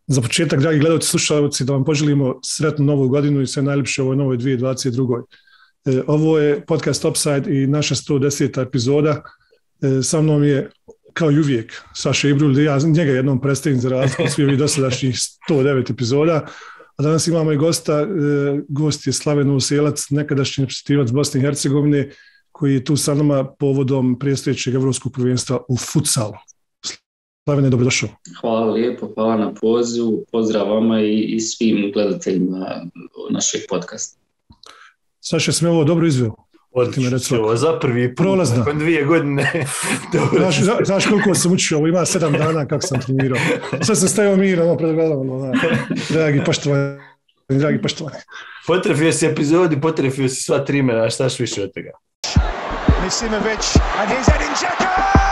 Za početak, dragi gledalci, slušalci, da vam poželimo sretnu novu godinu i sve najljepše u ovoj novoj 2022. Ovo je podcast Upside i naša 110. epizoda. Sa mnom je, kao i uvijek, Saša Ibrul, ja njega jednom predstavim za razliku od svih ovih dosadašnjih 109 epizoda. A danas imamo i gosta, gost je Slaven Novoselac, nekadašnji reprezentativac Bosne i Hercegovine, koji je tu sa nama povodom predstojećeg evropskog prvenstva u futsalu. Slavene, dobrodošao. Hvala lijepo, hvala na pozivu, pozdrav vama i svim gledateljima našeg podcasta. Saša, sam ovo dobro izveo? Odlično, za prvi put, nakon 2 godine. Znaš koliko sam učio, ovo ima 7 dana kako sam trenirao. Sad sam stavio mirno, predgledano, dragi poštovani. Potrefio si epizodi, potrefio si sva 3 mena, štaš više od toga. Misimović, and here's Edin Dzeko!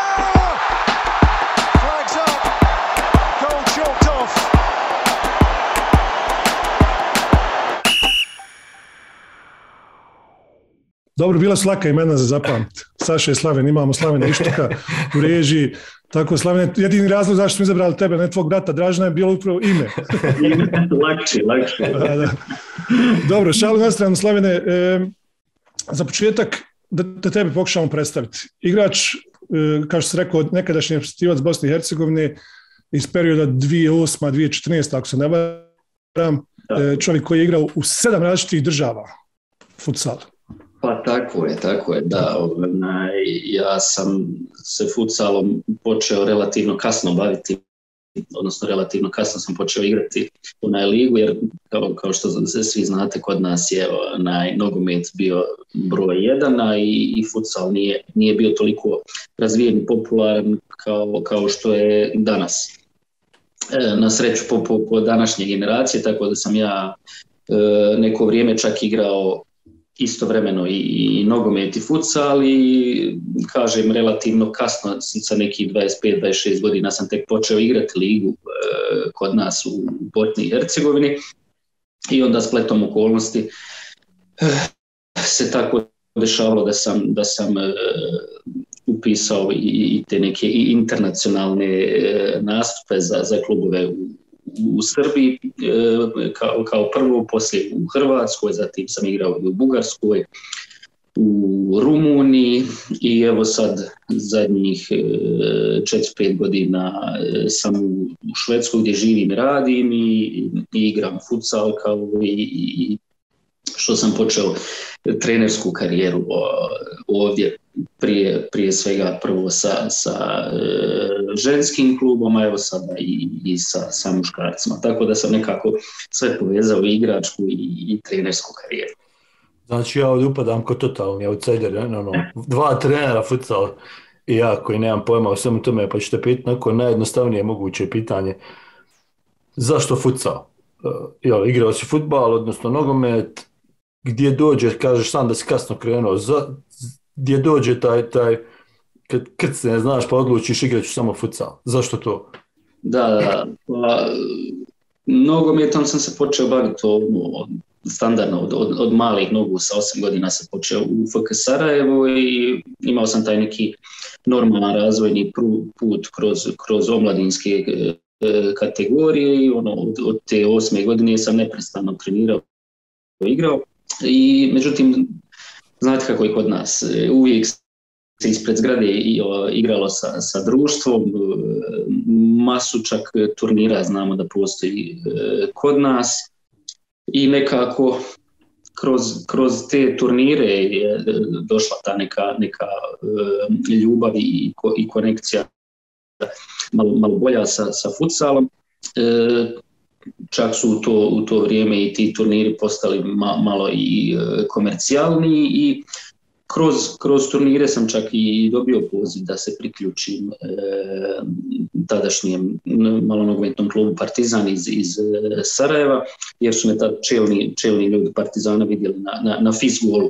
Flags up, goal chalked off. Dobro, bila su laka imena za zapamtiti. Saša i Slaven, imamo Slavena Ištoka u režiji. Tako, Slavene, jedini razlog zašto smo izabrali tebe, ne tvog brata Dražana, je bilo upravo ime. Lakše. Da. Dobro, šalu na stranu, Slavene. Za početak, da tebe pokušamo predstaviti. Igrač, kao što se rekao, nekadašnji reprezentativac Bosne i Hercegovine iz perioda 2008-2014, ako se ne varam, čovjek koji je igrao u 7 različitih država futsal. Pa tako je, da. Ja sam se futsalom počeo relativno kasno baviti, odnosno relativno kasno sam počeo igrati u ligu, jer kao što svi znate, kod nas je nogomet bio broj 1, a i futsal nije bio toliko razvijen i popularan kao što je danas. Na sreću po današnje generacije, tako da sam ja neko vrijeme čak igrao istovremeno i nogomet i futsal i kažem relativno kasno, sa nekih 25-26 godina sam tek počeo igrati ligu kod nas u Bosni i Hercegovini i onda spletom okolnosti se tako dešavalo da sam upisao i te neke internacionalne nastupe za klubove u Srbiji kao prvo, poslije u Hrvatskoj, zatim sam igrao i u Bugarskoj, u Rumuniji i evo sad zadnjih 4-5 godina sam u Švedskoj gdje živim i radim i igram futsal kao i što sam počeo trenersku karijeru ovdje prije svega prvo sa ženskim klubom, a evo sada i sa muškarcima. Tako da sam nekako sve povezao, i igračku i trenersku karijeru. Znači ja ovdje upadam kao totalni outsider, 2 trenera futsal i ja koji nemam pojma o svemu tome, pa ću te pitati neko najjednostavnije moguće pitanje. Zašto futsal? Igrao si fudbal, odnosno nogomet, gdje dođe, kažeš sam da si kasno krenuo, gdje dođe taj kad se ne znaš pa odlučiš igraću samo futsal, zašto to? Da, pa nogometom sam se počeo baviti standardno, od malih nogu, sa 8 godina sam počeo u FK Sarajevo i imao sam taj neki normalan razvojni put kroz omladinske kategorije i od te 8. godine sam neprestano trenirao i igrao. I međutim, znate kako je kod nas, uvijek se ispred zgrade igralo sa društvom, masu čak turnira znamo da postoji kod nas i nekako kroz te turnire je došla ta neka ljubav i konekcija malo bolja sa futsalom. Čak su u to vrijeme i ti turniri postali malo i komercijalni i kroz turnire sam čak i dobio poziv da se priključim tadašnjem malonogometnom klubu Partizan iz Sarajeva, jer su me tad čelni ljudi Partizana vidjeli na Fizgolu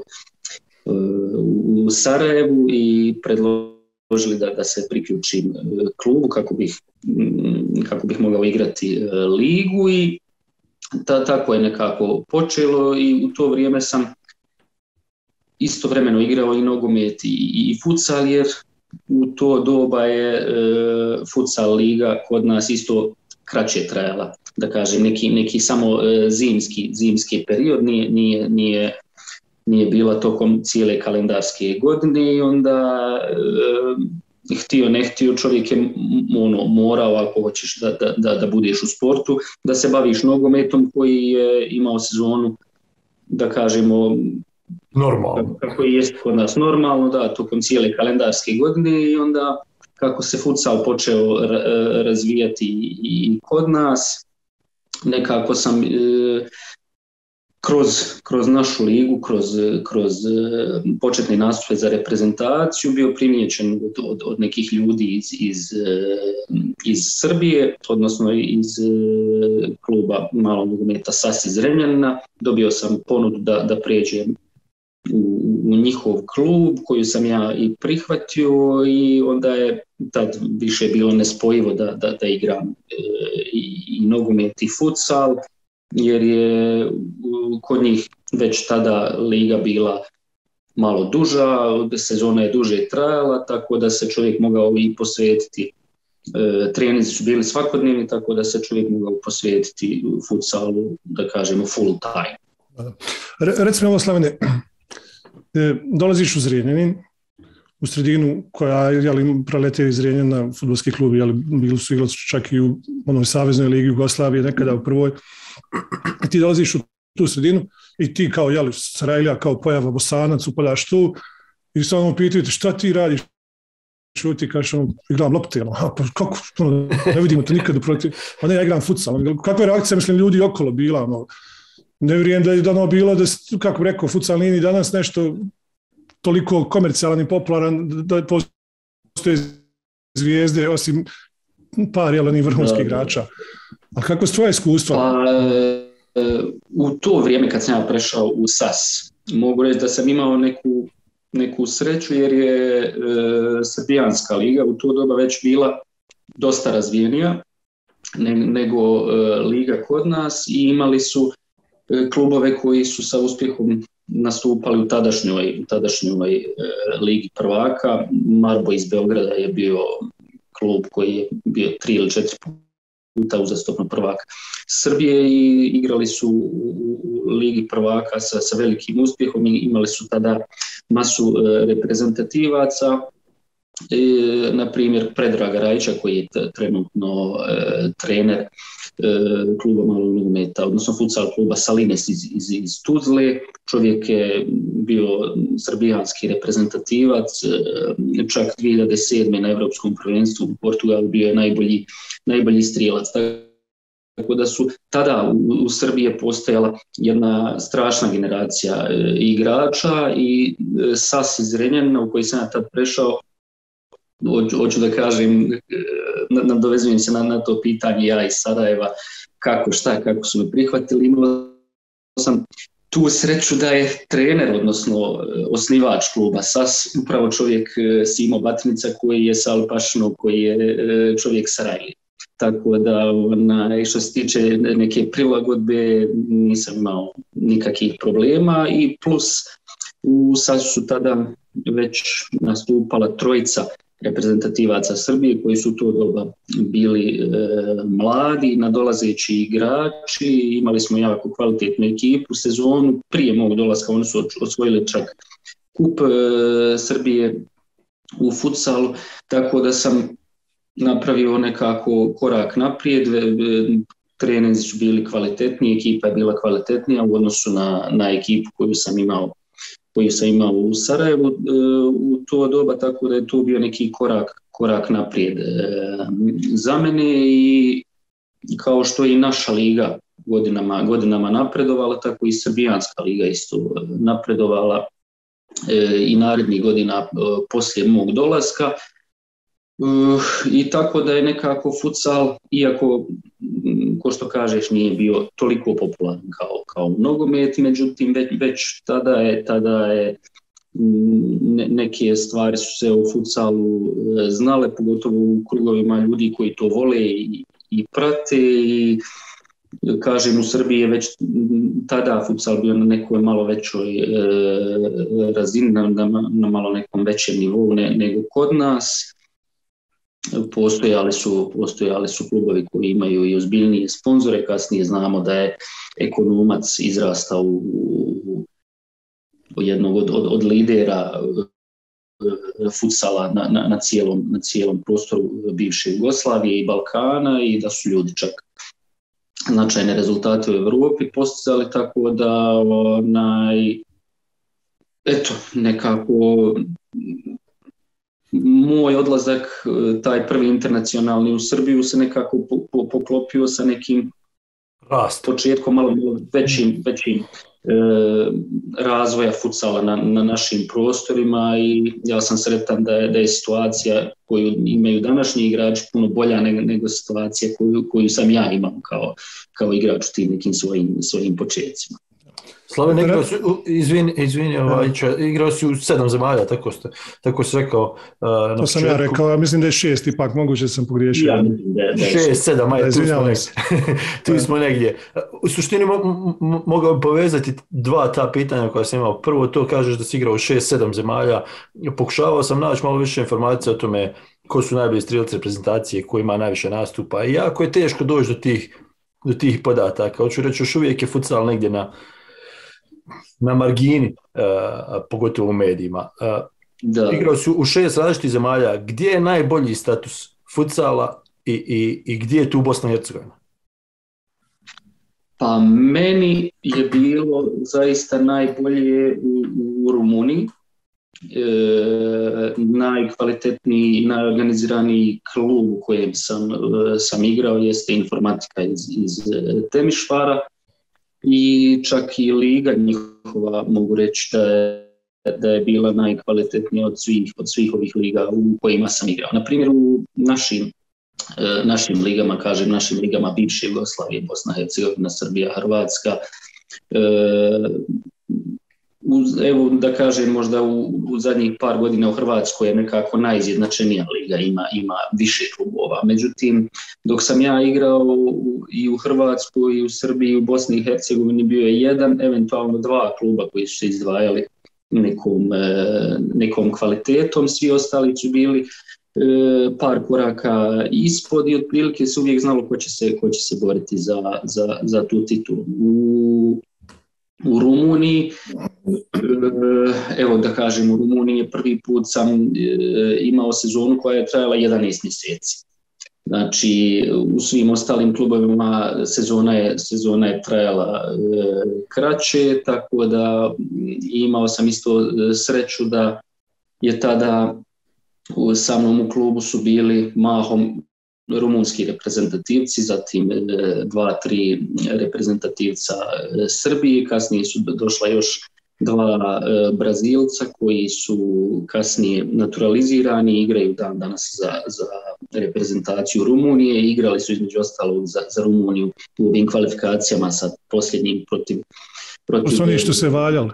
u Sarajevu i predložili da se priključim klubu kako bih mogao igrati ligu i tako je nekako počelo i u to vrijeme sam istovremeno igrao i nogomet i futsal, jer u to doba je futsal liga kod nas isto kraće trajala da kažem, neki samo zimski period, nije bila tokom cijele kalendarske godine i onda htio ne htio čovjek je morao, ako hoćeš da budeš u sportu, da se baviš nogometom koji je imao sezonu, da kažemo, normalno. Kako je kod nas normalno, da, tokom cijele kalendarske godine i onda kako se futsal počeo razvijati i kod nas, nekako sam kroz našu ligu, kroz početne nastupe za reprezentaciju bio primijećen od nekih ljudi iz Srbije, odnosno iz kluba malog nogometa SAS iz Zrenjanina. Dobio sam ponudu da pređem u njihov klub koju sam ja i prihvatio i onda je tad više bilo nespojivo da igram i nogomet i futsal, jer je kod njih već tada liga bila malo duža, sezona je duže trajala, tako da se čovjek mogao i posvetiti. Treninzi su bili svakodnevni, tako da se čovjek mogao posvetiti futsalu, da kažemo, full time. Recimo ovo, Slavene, dolaziš u Zrenjanin, u sredinu koja je proletio iz Zrenjanina, fudbalski klub, bili su igrali čak i u onoj saveznoj ligi Jugoslavije, nekada u prvoj. I ti dolaziš u tu sredinu i ti kao Sarajlija, kao pojava Bosanac, upadaš tu i samo pitaju šta ti radiš? Ti kažeš, igram lopte, pa kako, ne vidimo te nikad protiv, a ne, ja igram futsal. Kakva je reakcija, mislim, ljudi okolo bila, ne vjerujem da je bilo, kako bi rekao, futsal nije ni danas nešto toliko komercijalan i popularan da postoje zvijezde, osim par vrhunskih igrača. A kako je tvoje iskustvo? U to vrijeme kad sam ja prešao u SAS, mogu reći da sam imao neku sreću jer je srbijanska liga u to doba već bila dosta razvijenija nego liga kod nas i imali su klubove koji su sa uspjehom nastupali u tadašnjoj ligi prvaka. Marbo iz Beograda je bio klub koji je bio 3 ili 4 puta uzastopno prvak Srbije i igrali su u ligi prvaka sa velikim uspjehom i imali su tada masu reprezentativaca. Na primjer Predraga Rajića koji je trenutno trener kluba malog nogometa, odnosno futsal kluba Salines iz Tuzle. Čovjek je bio srbijanski reprezentativac, čak 2007. na Evropskom prvenstvu u Portugalu bio je najbolji strijelac. Tako da su tada u Srbiji postojala jedna strašna generacija igrača i SAS iz Zrenjanina u koji sam ja tad prešao, hoću da kažem, nadovezujem se na to pitanje ja iz Sarajeva, kako su me prihvatili. Imao sam tu sreću da je trener, odnosno osnivač kluba SAS, upravo čovjek Simo Batnica koji je sa Alpašinog, koji je čovjek Sarajli. Tako da što se tiče neke prilagodbe nisam imao nikakvih problema i plus u SAS su tada već nastupala trojica reprezentativaca Srbije koji su u to doba bili mladi, nadolazeći igrači, imali smo jako kvalitetnu ekipu. Sezonu prije mog dolaska oni su osvojili čak kup Srbije u futsalu, tako da sam napravio nekako korak naprijed, treninzi su bili kvalitetniji, ekipa je bila kvalitetnija u odnosu na ekipu koju sam imao u Sarajevu u to doba, tako da je to bio neki korak naprijed za mene i kao što je i naša liga godinama napredovala, tako i srbijanska liga isto napredovala i narednih godina poslije mog dolaska. I tako da je nekako futsal, iako ko što kažeš nije bio toliko popularan kao nogomet, međutim već tada je neke stvari su se u futsalu znale, pogotovo u krugovima ljudi koji to vole i prate i kažem u Srbiji je već tada futsal bio na nekoj malo većoj razini, na malo nekom većem nivou nego kod nas. postojali su klubovi koji imaju i ozbiljnije sponzore. Kasnije znamo da je Ekonomac izrastao u jednog od lidera futsala na cijelom prostoru bivše Jugoslavije i Balkana, i da su ljudi čak značajne rezultate u Europi postizali, tako da nekako moj odlazak, taj prvi internacionalni u Srbiju, se nekako poklopio sa nekim početkom malo većim razvoja futsala na našim prostorima, i ja sam sretan da je situacija koju imaju današnji igrači puno bolja nego situacija koju sam ja imao kao igrač u tim nekim svojim početcima. Slaven, igrao si u 7 zemalja, tako si rekao. To sam ja rekao, ja mislim da je 6, ipak moguće sam pogriješio. Ja mislim da je 6, 7, tu smo negdje. U suštini mogao povezati dva ta pitanja koja sam imao. Prvo, to kažeš da si igrao u 6-7 zemalja. Pokušavao sam naći malo više informacija o tome ko su najbolji strijelci reprezentacije, ko ima najviše nastupa. I jako je teško doći do tih podataka. Hoću reći, još uvijek je futsal negdje na margini, pogotovo u medijima. Igrao su u 6 različitih zemalja. Gdje je najbolji status futsala i gdje je tu Bosna i Hercegovina? Pa meni je bilo zaista najbolje u Rumuniji. Najkvalitetniji, najorganiziraniji klub u kojem sam igrao jeste Informatika iz Temišvara. I čak i liga njihova, mogu reći da je bila najkvalitetnija od svih ovih liga u kojima sam igrao. Na primjer, u našim ligama, našim ligama bivše Jugoslavije, Bosna, Hercegovina, Srbija, Hrvatska, evo da kažem, možda u zadnjih par godina u Hrvatskoj je nekako najizjednačenija liga, ima više klubova. Međutim, dok sam ja igrao i u Hrvatskoj, i u Srbiji, i u Bosni i Hercegovini, bio je jedan, eventualno 2 kluba koji su se izdvajali nekom kvalitetom. Svi ostali su bili par koraka ispod, i otprilike se uvijek znalo ko će se boriti za tu titulu. U Rumuniji, evo da kažem, u Rumuniji je prvi put sam imao sezonu koja je trajala 11 mjeseci. Znači, u svim ostalim klubovima sezona je trajala kraće, tako da imao sam isto sreću da je tada sa mnom u klubu su bili mahom rumunski reprezentativci, zatim 2-3 reprezentativca Srbije, kasnije su došla još 2 Brazilca koji su kasnije naturalizirani i igraju dan danas za reprezentaciju Rumunije. Igrali su između ostalog za Rumuniju u ovim kvalifikacijama sa posljednjim protiv su oni što se valjali.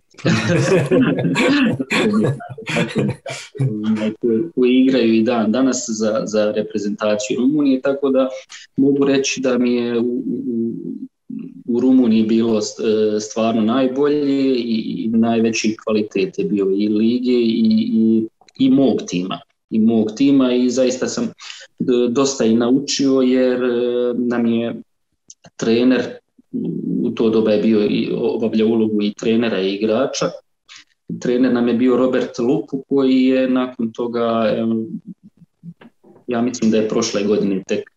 koji igraju i dan danas za reprezentaciju Rumunije, tako da mogu reći da mi je u Rumuniji bilo stvarno najbolje i najveći kvalitet je bio i lige i mog tima i zaista sam dosta i naučio, jer nam je trener u to doba je bio i obavljao ulogu i trenera i igrača. Trener nam je bio Robert Lupu, koji je nakon toga, ja mislim da je prošle godine tek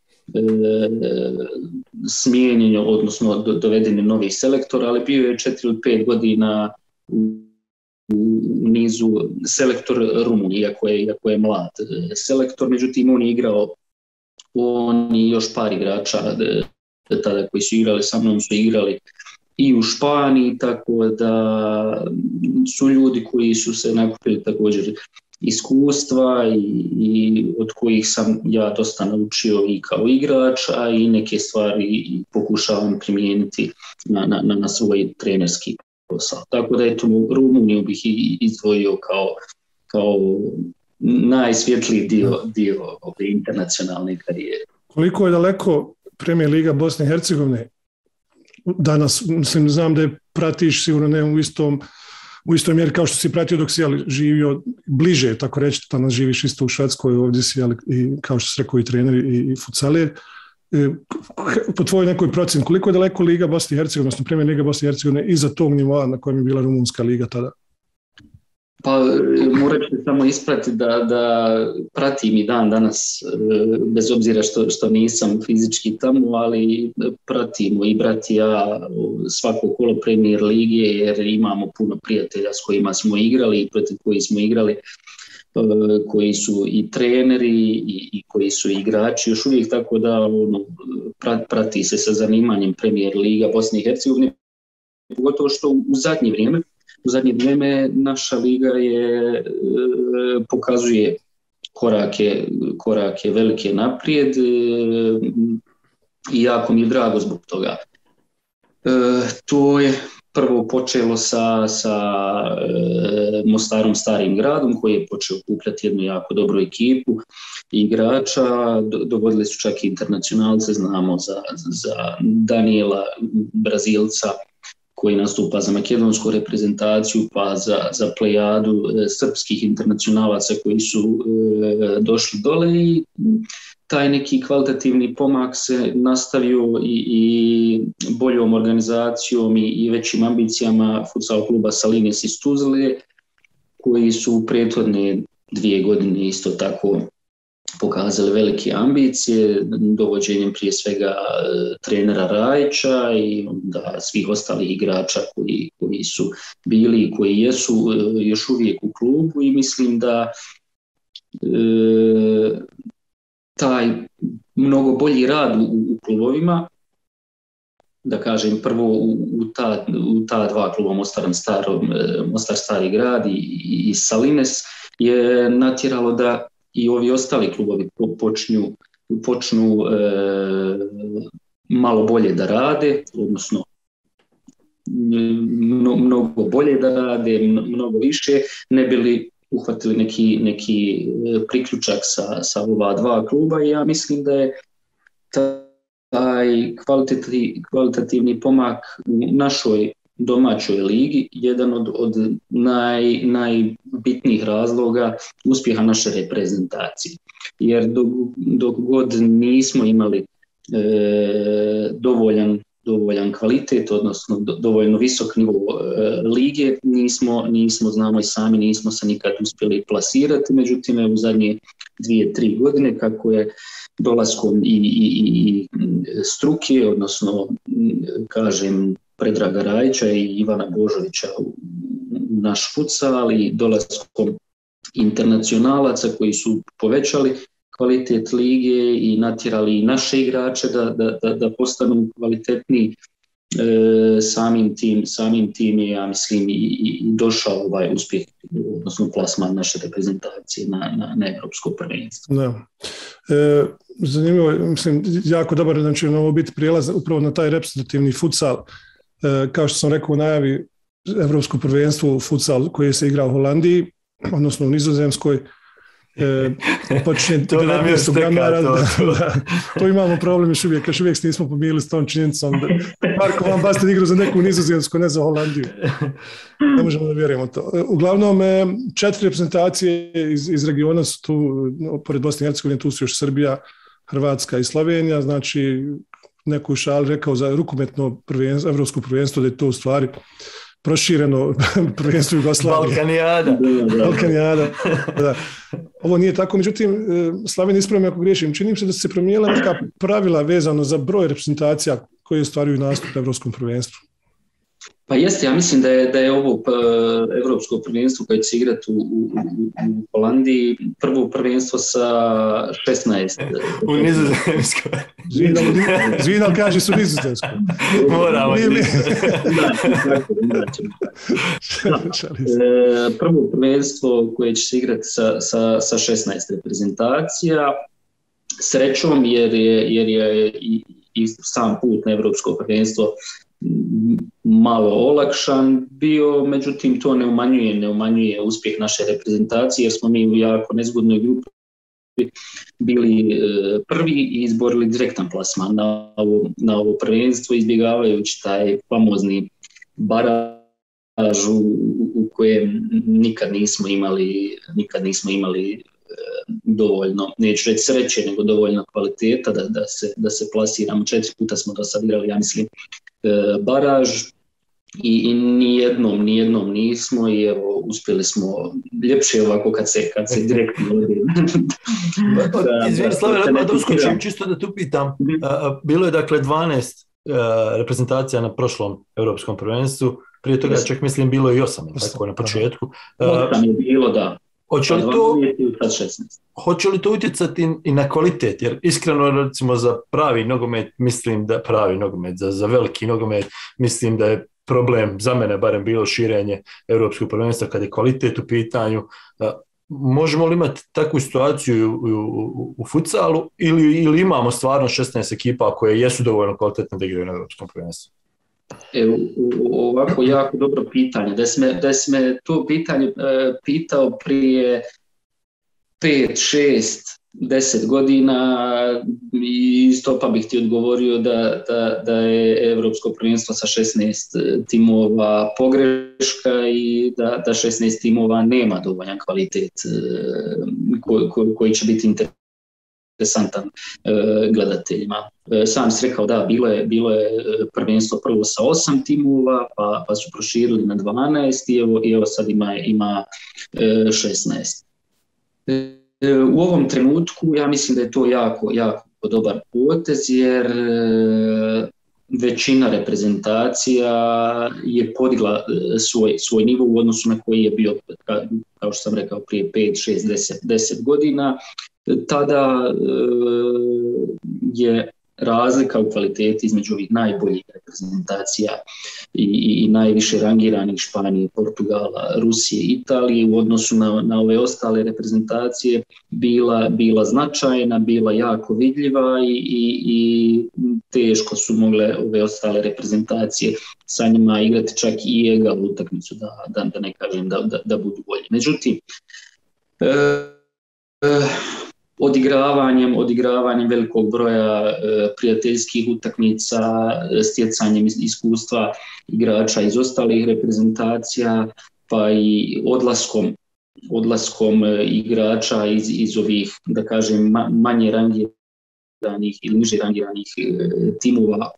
smijenjen, odnosno doveden je novi selektor, ali bio je 4 ili 5 godina u nizu selektor Rumunije, iako je mlad selektor. Međutim, on je igrao, on i još par igrača tada koji su igrali sa mnom su igrali i u Španiji, tako da su ljudi koji su se nakupili također iskustva i od kojih sam ja dosta naučio i kao igrač, a i neke stvari pokušavam primijeniti na svoj trenerski posao. Tako da eto, Rumuniju bih izdvojio kao najsvjetliji dio ove internacionalne karijere. Koliko je daleko Premijer Liga Bosne i Hercegovine danas? Mislim, znam da je pratiš sigurno ne u u istoj mjeri kao što si pratio dok si živio bliže, tako reći, danas živiš isto u Švedskoj, ovdje si, i kao što si rekao, i treneri i futsalir. Po tvojoj nekoj procjeni, koliko je daleko Liga Bosne i Hercegovine, odnosno Premier Liga Bosne i Hercegovine, iza tog nivoa na kojem je bila Rumunska liga tada? Pa morat ću samo ispratiti da pratim i dan danas, bez obzira što nisam fizički tamo, ali pratimo i brat i ja svako kolo Premier Lige, jer imamo puno prijatelja s kojima smo igrali i protiv kojih smo igrali, koji su i treneri i koji su igrači još uvijek, tako da prati se sa zanimanjem Premier Liga Bosne i Hercegovine, pogotovo što u zadnje vrijeme naša liga pokazuje korake velike naprijed i jako mi je drago zbog toga. To je prvo počelo sa Mostarom Starim Gradom, koji je počeo okupljati jednu jako dobru ekipu igrača. Dogodili su čak i internacionalce, znamo za Daniela, Brazilca, koji nastupa za makedonsku reprezentaciju, pa za plejadu srpskih internacionalaca koji su došli dole, i taj neki kvalitativni pomak se nastavio i boljom organizacijom i većim ambicijama futsal kluba Salines iz Tuzle, koji su u prethodne 2 godine isto tako pokazali velike ambicije, dovođenjem prije svega trenera Rajića i onda svih ostalih igrača koji su bili i koji jesu još uvijek u klubu, i mislim da taj mnogo bolji rad u klubovima, da kažem prvo u ta dva kluba, Mostar Stari Grad i Salines, je natjeralo da i ovi ostali klubovi počnu malo bolje da rade, odnosno mnogo bolje da rade, mnogo više, ne bi li uhvatili neki priključak sa ova dva kluba, i ja mislim da je taj kvalitativni pomak u našoj domaćoj ligi jedan od najbitnijih razloga uspjeha naše reprezentacije. Jer dok god nismo imali dovoljan kvalitet, odnosno dovoljno visok nivo lige, nismo, znamo i sami, nismo se nikad uspjeli plasirati. Međutim, u zadnje 2-3 godine, kako je dolaskom i struke, odnosno kažem Predraga Rajića i Ivana Božovića u naš futsal, ali dolaskom internacionalaca koji su povećali kvalitet lige i natjerali naše igrače da postanu kvalitetniji, samim tim je, ja mislim, i došao ovaj uspjeh, odnosno plasman naše reprezentacije na Europsko prvenstvo. Da. Zanimljivo, mislim, jako dobar, znači ovo biti prijelaz upravo na taj reprezentativni futsal. Kao što sam rekao u najavi, Evropsko prvenstvo futsal koje se igra u Holandiji, odnosno u Nizozemskoj, počinje 19. januara. To imamo problem još uvijek se nismo pomirili s tom činjenicom. Marko Van Basten igra za neku Nizozemsku, ne za Holandiju. Ne možemo da vjerujemo to. Uglavnom, 4 reprezentacije iz regiona su tu, pored Bosne i Hercegovine, tu su još Srbija, Hrvatska i Slovenija, znači neko u šali rekao za rukometno evropsko prvenstvo da je to u stvari prošireno prvenstvo Jugoslavije. Balkanijada. Da. Ovo nije tako, međutim, Slaven, ispravim ako griješim, čini se da se promijenila neka pravila vezano za broj reprezentacija koje ostvaruju nastup na evropskom prvenstvu. Pa jeste, ja mislim da je ovo evropsko prvenstvo koje će se igrati u Holandiji prvo prvenstvo sa 16. U Nizozemskoj. Zvinal kaže su Nizozemskoj. Moramo. Prvo prvenstvo koje će se igrati sa 16 reprezentacija. Srećom, jer je i sam put na evropsko prvenstvo malo olakšan bio, međutim to ne umanjuje uspjeh naše reprezentacije, jer smo mi u jako nezgodnoj grupi bili prvi i izborili direktan plasman na ovo prvenstvo, izbjegavajući taj famozni baraž u koje nikad nismo imali dovoljno, neću reći sreće, nego dovoljno kvaliteta da se plasiramo. 4 puta smo do sad igrali, ja mislim, baraž i nijednom nismo i evo, uspjeli smo ljepše ovako kad se direktno Izvini Slaven, da uskočim, čisto da tu pitam. Bilo je dakle 12 reprezentacija na prošlom Europskom prvenstvu, prije toga čak mislim bilo i 8, tako na početku. 8 je bilo, da. Hoće li to utjecati i na kvalitet? Jer iskreno, recimo, za pravi nogomet, mislim da pravi nogomet, za veliki nogomet, mislim da je problem, za mene barem, bilo širenje Europskog prvenstva kad je kvalitet u pitanju. Možemo li imati takvu situaciju u futsalu ili imamo stvarno 16 ekipa koje jesu dovoljno kvalitetne da igraju na Europskom prvenstvu? Ovako jako dobro pitanje. Da si me to pitanje pitao prije 5, 6, 10 godina i isto pa bih ti odgovorio da je Europsko prvenstvo sa 16 timova pogreška i da 16 timova nema dovoljan kvalitet koji će biti interesantan gledateljima. Sam si rekao da bilo je prvenstvo prvo sa 8 timova, pa su proširili na 12 i evo sad ima 16. U ovom trenutku ja mislim da je to jako dobar potez, jer većina reprezentacija je podigla svoj nivo u odnosu na koji je bio, kao što sam rekao, prije 5, 6, 10 godina. Tada je razlika u kvaliteti između ovih najboljih reprezentacija i najviše rangiranih Španije, Portugala, Rusije, Italije u odnosu na ove ostale reprezentacije bila značajna, bila jako vidljiva i teško su mogle ove ostale reprezentacije sa njima igrati čak i egalnu utakmicu, da ne kažem da budu bolji. Međutim, odigravanjem velikog broja prijateljskih utakmica, stjecanjem iskustva igrača iz ostalih reprezentacija, pa i odlaskom igrača iz ovih, da kažem, manje rangiranih ili niže rangiranih timova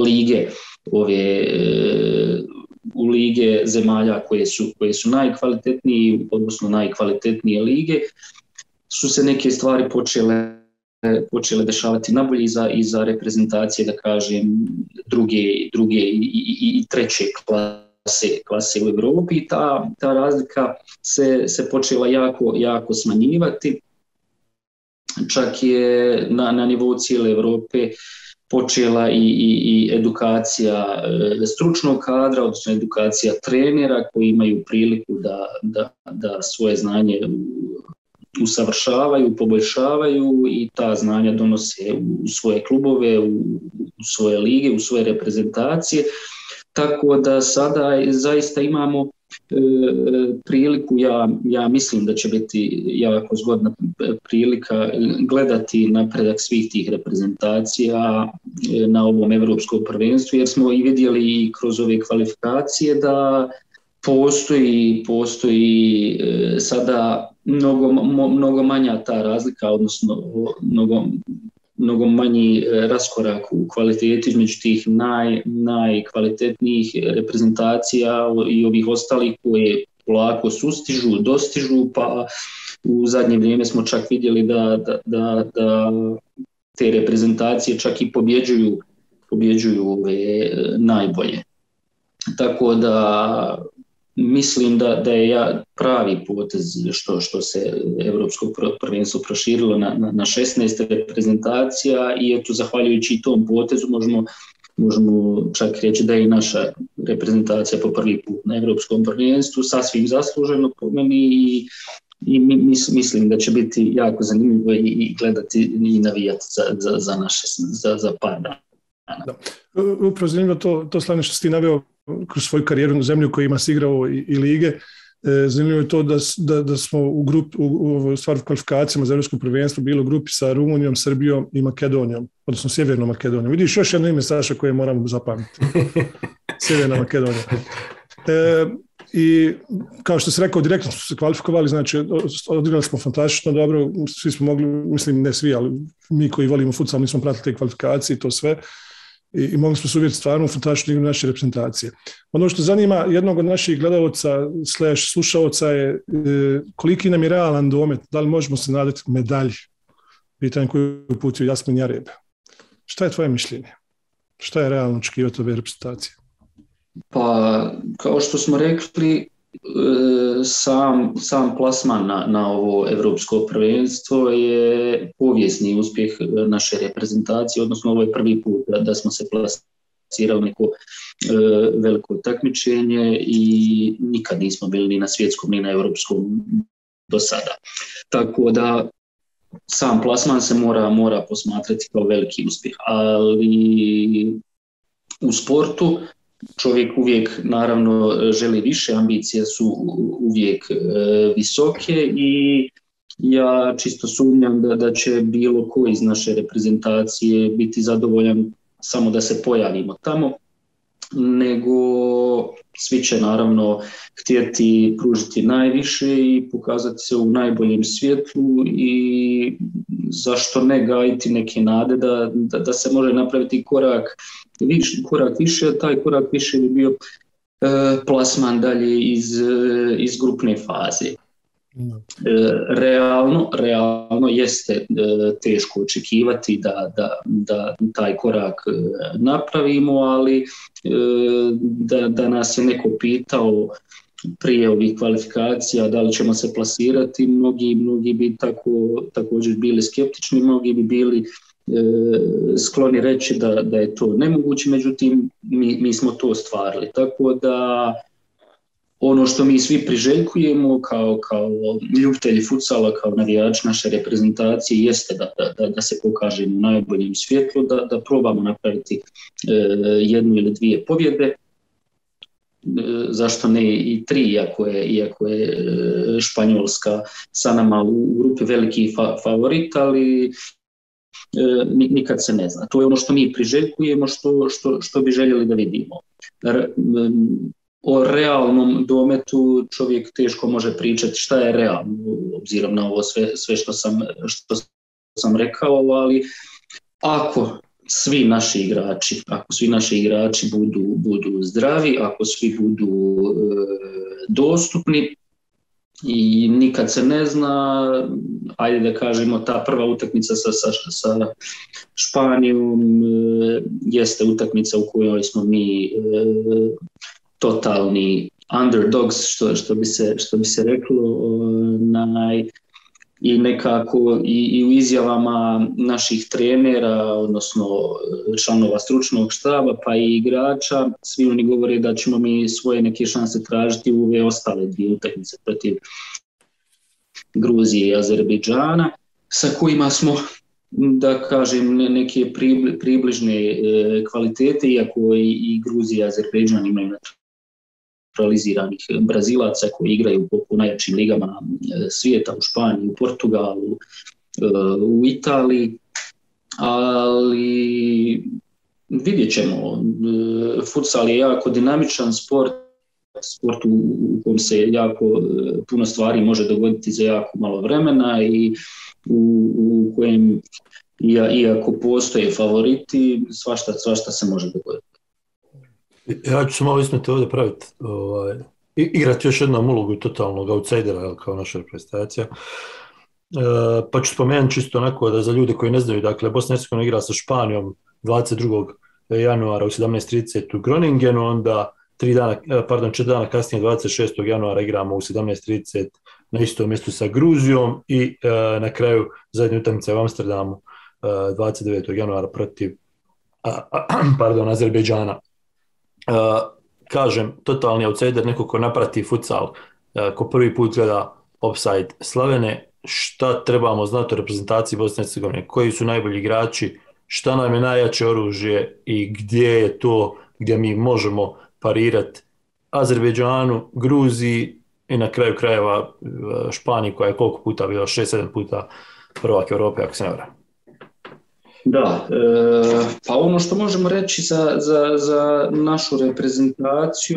u lige zemalja koje su najkvalitetniji, odnosno najkvalitetnije lige, su se neke stvari počele dešavati nabolje i za reprezentacije, da kažem, druge i treće klase u Europi, i ta razlika se počela jako smanjivati. Čak je na nivou cijele Europe počela i edukacija stručnog kadra, odnosno edukacija trenera koji imaju priliku da svoje znanje usavršavaju, poboljšavaju i ta znanja donose u svoje klubove, u svoje lige, u svoje reprezentacije. Tako da sada zaista imamo priliku, ja mislim da će biti jako zgodna prilika gledati napredak svih tih reprezentacija na ovom Europskom prvenstvu, jer smo i vidjeli i kroz ove kvalifikacije da postoji sada mnogo manja ta razlika, odnosno mnogo manji raskorak u kvaliteti između tih najkvalitetnijih reprezentacija i ovih ostalih koje polako dostižu, pa u zadnje vrijeme smo čak vidjeli da te reprezentacije čak i pobjeđuju ove najbolje. Tako da mislim da je pravi potez što se Europsko prvenstvo proširilo na 16 reprezentacija i eto, zahvaljujući tom potezu možemo čak reći da je i naša reprezentacija po prvi put na Europskom prvenstvu sasvim zasluženo po meni i mislim da će biti jako zanimljivo i gledati i navijati za par dana. Da. Upravo zanimljivo to Slavne što si ti naveo kroz svoju karijeru u zemlju kojima si igrao i lige. Zanimljivo je to da smo u kvalifikacijama za Europsko prvenstvo bili u grupi sa Rumunijom, Srbijom i Makedonijom, odnosno Sjevernom Makedonijom. Vidiš još jedno ime, Saša, koje moramo zapamtiti. Sjeverna Makedonija. I kao što se rekao, direktno su se kvalifikovali, znači odigrali smo fantastično dobro, svi smo mogli, mislim ne svi, ali mi koji volimo futsal, mi smo pratili te kvalifikacije i to sve i mogli smo se uvjeriti stvarno u fantastičnu igru naše reprezentacije. Ono što zanima jednog od naših gledalaca / slušalaca je koliki nam je realan domet, da li možemo se nadati medalji, pitanje koje je uputio Jasmin Jareb. Šta je tvoje mišljenje? Šta je realno očekivati ove reprezentacije? Pa, kao što smo rekli, sam plasman na ovo evropsko prvenstvo je povijesni uspjeh naše reprezentacije, odnosno ovo je prvi put da smo se plasirali neko veliko takmičenje i nikad nismo bili ni na svjetskom ni na evropskom do sada. Tako da sam plasman se mora posmatrati kao veliki uspjeh, ali u sportu čovjek uvijek naravno želi više, ambicije su uvijek visoke i ja čisto sumnjam da će bilo ko iz naše reprezentacije biti zadovoljan samo da se pojavimo tamo, nego svi će naravno htjeti pružiti najviše i pokazati se u najboljem svjetlu i zašto ne gajiti neke nade da se može napraviti korak više, a taj korak više bi bio plasman dalje iz grupne faze. Realno jeste teško očekivati da taj korak napravimo, ali da nas je neko pitao prije ovih kvalifikacija da li ćemo se plasirati, mnogi bi također bili skeptični, mnogi bi bili skloni reći da je to nemoguće, međutim mi smo to ostvarili. Tako da ono što mi svi priželjkujemo kao ljubitelji futsala, kao navijači naše reprezentacije jeste da se pokažemo u najboljem svjetlu, da probamo napraviti jednu ili dvije pobjede. Zašto ne i 3, iako je Španjolska sa nama u grupi veliki favorit, ali nikad se ne zna. To je ono što mi priželjkujemo, što bi željeli da vidimo. O realnom dometu čovjek teško može pričati šta je realno, obzirom na ovo sve što sam rekao, ali ako svi naši igrači budu zdravi, ako svi budu dostupni i nikad se ne zna, ajde da kažemo ta prva utakmica sa Španijom jeste utakmica u kojoj smo mi totalni underdogs, što bi se reklo, i nekako i u izjavama naših trenera, odnosno članova stručnog štaba pa i igrača, svi oni govore da ćemo mi svoje neke šanse tražiti u ove ostale dvije utakmice protiv Gruzije i Azerbejdžana, sa kojima smo, da kažem, neke približne kvalitete, iako i Gruzija i Azerbejdžan imaju naturaliziranih Brazilaca koji igraju po najjačim ligama svijeta, u Španiji, u Portugalu, u Italiji, ali vidjet ćemo. Futsal je jako dinamičan sport u kojem se jako puno stvari može dogoditi za jako malo vremena i u kojem, iako postoje favoriti, svašta se može dogoditi. Ja ću se malo ismeti ovdje praviti, igrati još jednom ulogu totalnog outsidera kao naša reprezentacija. Pa ću spomenuti čisto onako da za ljude koji ne znaju, dakle Bosna i Hercegovina igra sa Španijom 22. januara u 17:30 u Groningenu, onda 4 dana kasnije 26. januara igramo u 17:30 na istom mjestu sa Gruzijom i na kraju zadnja utakmica u Amsterdamu 29. januara protiv Azerbejdžana. Kažem, totalni outsider, neko ko naprati futsal, ko prvi put gleda Offside Slavene, šta trebamo znati o reprezentaciji Bosne i Hercegovine, koji su najbolji igrači, šta nam je najjače oružje i gdje je to gdje mi možemo parirati Azerbejdžanu, Gruziji i na kraju krajeva Španiji, koja je koliko puta bila, 6-7 puta prvak Europe, ako se ne varam. Da, pa ono što možemo reći za našu reprezentaciju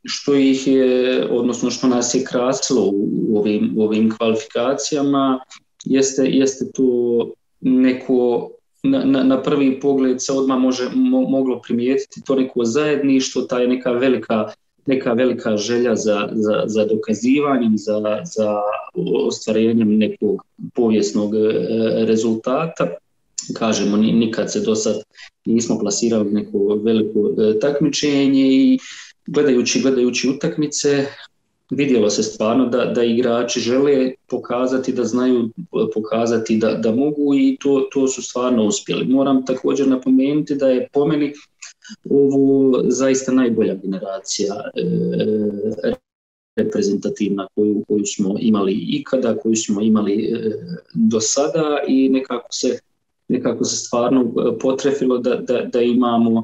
što ih je, odnosno što nas je krasilo u ovim kvalifikacijama, jeste to neko, na prvi pogled se odmah moglo primijetiti to neko zajedništvo, ta je neka velika želja za dokazivanjem, za ostvarenjem nekog povijesnog rezultata. Kažemo, nikad se do sad nismo plasirali neko veliko takmičenje i gledajući utakmice vidjelo se stvarno da igrači žele pokazati, da znaju pokazati da mogu i to su stvarno uspjeli. Moram također napomenuti da je po meni ovo zaista najbolja generacija reprezentativna koju smo imali ikada, koju smo imali do sada i nekako se stvarno potrefilo da imamo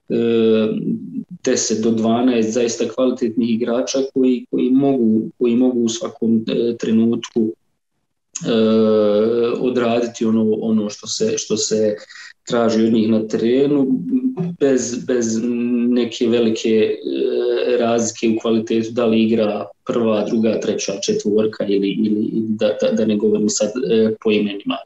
10 do 12 zaista kvalitetnih igrača koji mogu u svakom trenutku odraditi ono što se traži od njih na terenu bez neke velike razlike u kvalitetu, da li igra prva, druga, treća, četvorka ili da ne govorim sad po imenima.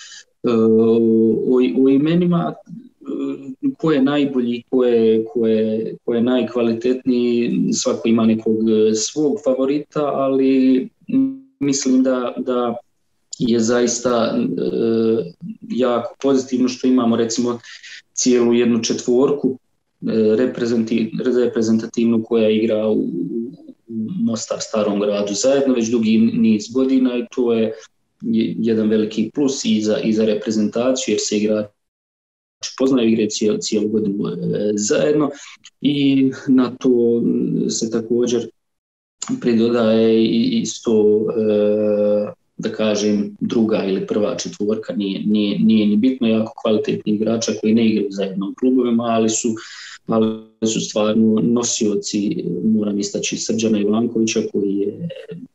O imenima ko je najbolji, ko je najkvalitetniji, svako ima nekog svog favorita, ali mislim da je zaista jako pozitivno što imamo recimo cijelu jednu četvorku reprezentativnu koja igra u Mostar Starom Gradu zajedno već dugi niz godina i to je jedan veliki plus i za reprezentaciju jer se igrači poznaju, igre cijelu godinu zajedno i na to se također pridodaje isto da kažem druga ili prva četvorka, nije ni bitno, jako kvalitetni igrača koji ne igraju zajedno u klubovima, ali su stvarno nosioci, moram istaći Srđana Ivankovića koji je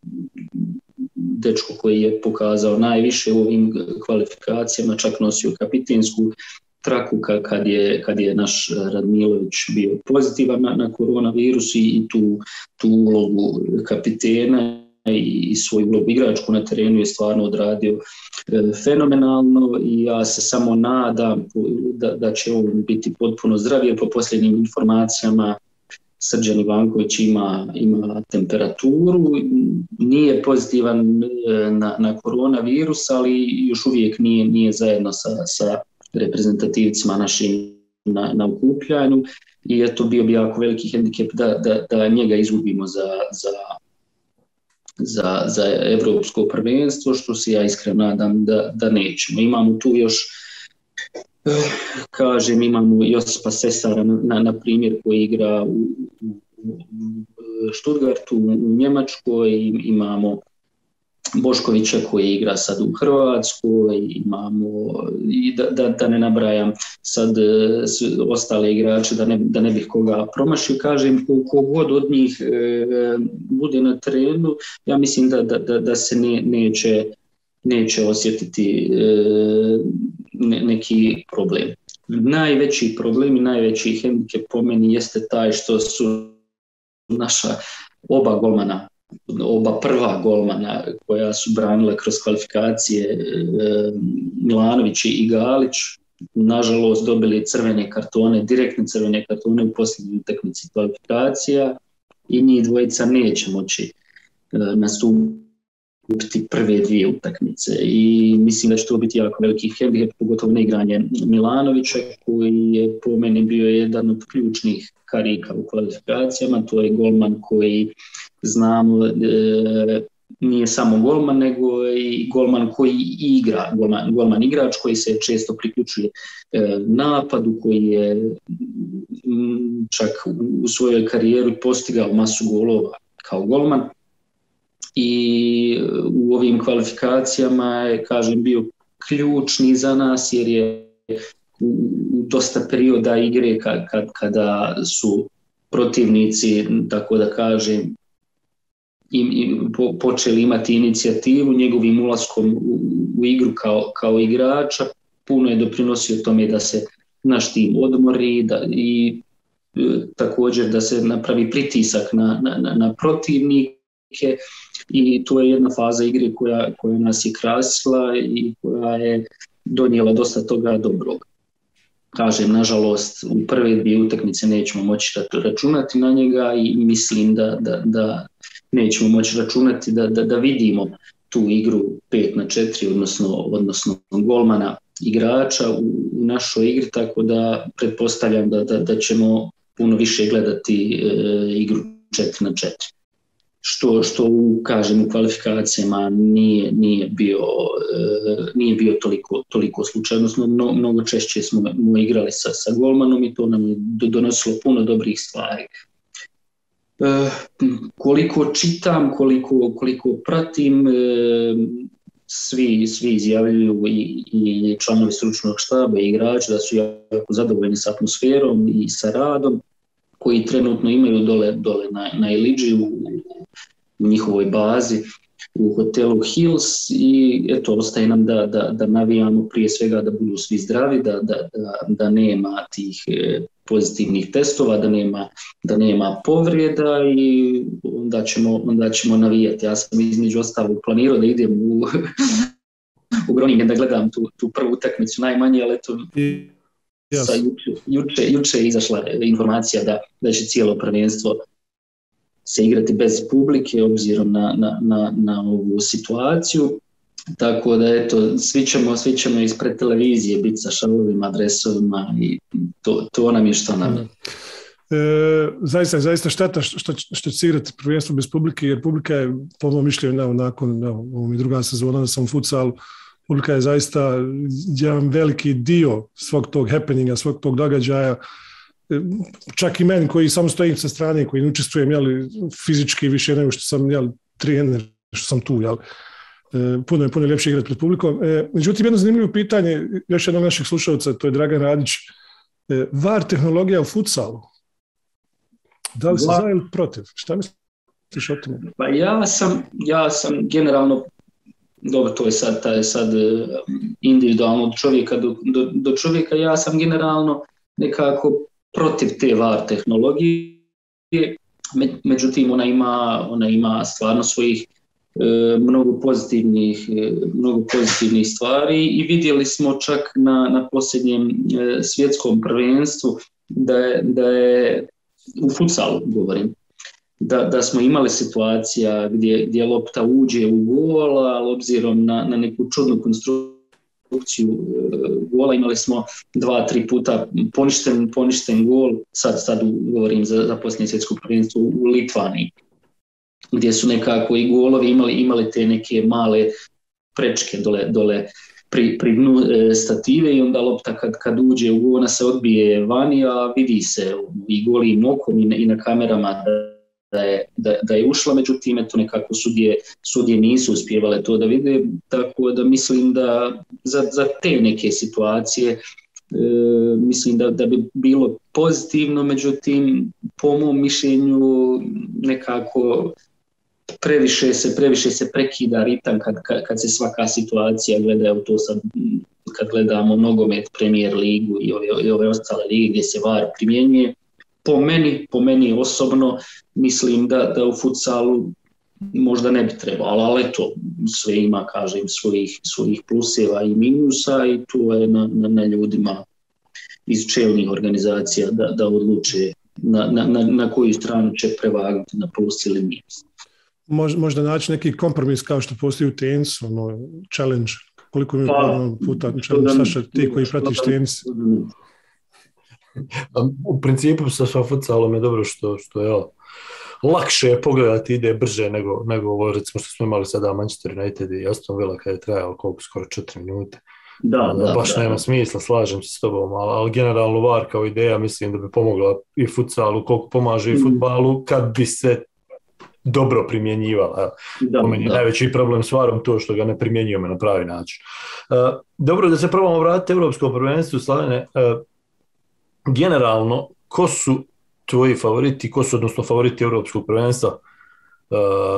dečko koji je pokazao najviše u ovim kvalifikacijama, čak nosio kapitensku traku kad je naš Radmilović bio pozitivan na koronavirus i tu ulogu kapitena i svoju ulogu igračku na terenu je stvarno odradio fenomenalno i ja se samo nadam da će on biti potpuno zdrav jer po posljednjim informacijama Srđan Ivanković ima temperaturu, nije pozitivan na koronavirus, ali još uvijek nije zajedno sa reprezentativcima našim na okupljanju i eto bio bi jako veliki hendikep da njega izgubimo za evropsko prvenstvo, što se ja iskreno nadam da nećemo. Imamo tu još imamo Josipa Sesara na primjer koji igra u Stuttgartu u Njemačkoj, imamo Boškovića koji igra sad u Hrvatskoj, imamo i da ne nabrajam sad ostale igrače, da ne bih koga promašio, kažem kogod od njih bude na terenu, ja mislim da se neće osjetiti neki problem. Najveći problem i najveći hendikep po meni jeste taj što su naša oba prva golmana koja su branila kroz kvalifikacije, Milanović i Galić, nažalost dobili crvene kartone, direktne crvene kartone u posljednjoj utakmici kvalifikacija i njih dvojica neće moći nastupiti prve dvije utakmice i mislim da će to biti jako veliki hendikep, pogotovo neigranje Milanovića koji je po meni bio jedan od ključnih karika u kvalifikacijama, to je golman koji znamo nije samo golman nego i golman koji igra, golman igrač koji se često priključuje napadu, koji je čak u svojoj karijeri postigao masu golova kao golman i u ovim kvalifikacijama je, kažem, bio ključni za nas jer je u dosta perioda igre kada su protivnici, tako da kažem, počeli imati inicijativu, njegovim ulaskom u igru kao igrača puno je doprinosio tome da se naš tim odmori i također da se napravi pritisak na protivnike i to je jedna faza igre koja nas je krasila i koja je donijela dosta toga dobrog. Kažem, nažalost, u prve dvije utakmice nećemo moći računati na njega i mislim da nećemo moći računati da vidimo tu igru 5-4, odnosno golmana igrača u našoj igri, tako da pretpostavljam da ćemo puno više gledati igru 4-4. Što kažem, u kvalifikacijama nije bio toliko slučaj, odnosno mnogo češće smo igrali sa golmanom i to nam je donosilo puno dobrih stvari. Koliko čitam, koliko pratim, svi izjavljuju i članovi stručnog štaba i igrači da su jako zadovoljni s atmosferom i sa radom koji trenutno imaju dole na Ilidži u njihovoj bazi u hotelu Hills i eto, ostaje nam da navijamo prije svega da budu svi zdravi, da nema tih pozitivnih testova, da nema povreda i onda ćemo navijati. Ja sam između ostalog planirao da idem u Groningen da gledam tu prvu utakmicu najmanje, ali eto, juče je izašla informacija da će cijelo prvenstvo se igrati bez publike obzirom na ovu situaciju. Tako da eto, svi ćemo ispred televizije biti sa šalovima, adresovima i to nam je što nam je. Zaista šteta što će se igrati prvenstvo bez publike, jer publika je, po mom mišljenju, nakon ovo mi druga sezona da sam u futsalu, publika je zaista jedan veliki dio svog tog happeninga, svog tog događaja. Čak i meni koji samo stojim sa strane, koji ne učestvujem fizički više nego što sam trener, što sam tu. Puno je ljepše igrati pred publikom. Međutim, jedno zanimljivo pitanje, još jednog naših slušalca, to je Dragan Radić. VAR tehnologija u futsalu. Da li se za ili protiv? Šta misliš o tome? Pa ja sam generalno, dobro, to je sad individualno od čovjeka do čovjeka, ja sam generalno nekako protiv te VAR tehnologije, međutim ona ima stvarno svojih mnogo pozitivnih stvari i vidjeli smo čak na posljednjem svjetskom prvenstvu da je u futsalu, govorim, da smo imali situacija gdje lopta uđe u gol, ali obzirom na neku čudnu konstrukciju gola imali smo 2-3 puta poništen gol, sad govorim za posljednje svjetsko prvenstvo u Litvaniji, gdje su nekako i golovi imali te neke male prečke dole pri dnu stative i onda lopta kad uđe u gol ona se odbije vani, a vidi se i golim okom i na kamerama da je ušla, međutim eto nekako sudije nisu uspjevale to da vide, tako da mislim da za te neke situacije mislim da bi bilo pozitivno, međutim po mom mišljenju nekako previše se prekida ritam kad se svaka situacija gleda, evo to sad kad gledamo nogomet, Premier ligu i ove ostale lige gdje se VAR primjenjuje. Po meni osobno mislim da u futsalu možda ne bi trebalo, ali eto, sve ima, kažem, svojih pluseva i minusa i tu je na ljudima iz čelnih organizacija da odluče na koju stranu će prevagnuti, na plus ili minus. Možda naći neki kompromis kao što postoji u tenisu, challenge, koliko mi puta challenge, Saša, ti koji pratiš tenis. U principu sa futsalom je dobro što je lakše je pogledati, ide brže nego ovo recimo što smo imali sada Manchester United i Aston Villa kada je trajao skoro 4 minute. Baš nema smisla, slažem se s tobom, ali generalno VAR kao ideja mislim da bi pomogla i futsalu koliko pomaže i futbalu kad bi se dobro primjenjivala. Po meni najveći problem s VAR-om to što ga ne primjenjujemo na pravi način. Dobro, da se probamo vratiti Europskom prvenstvu, Slavene. Generalno, ko su tvoji favoriti, odnosno favoriti Europskog prvenstva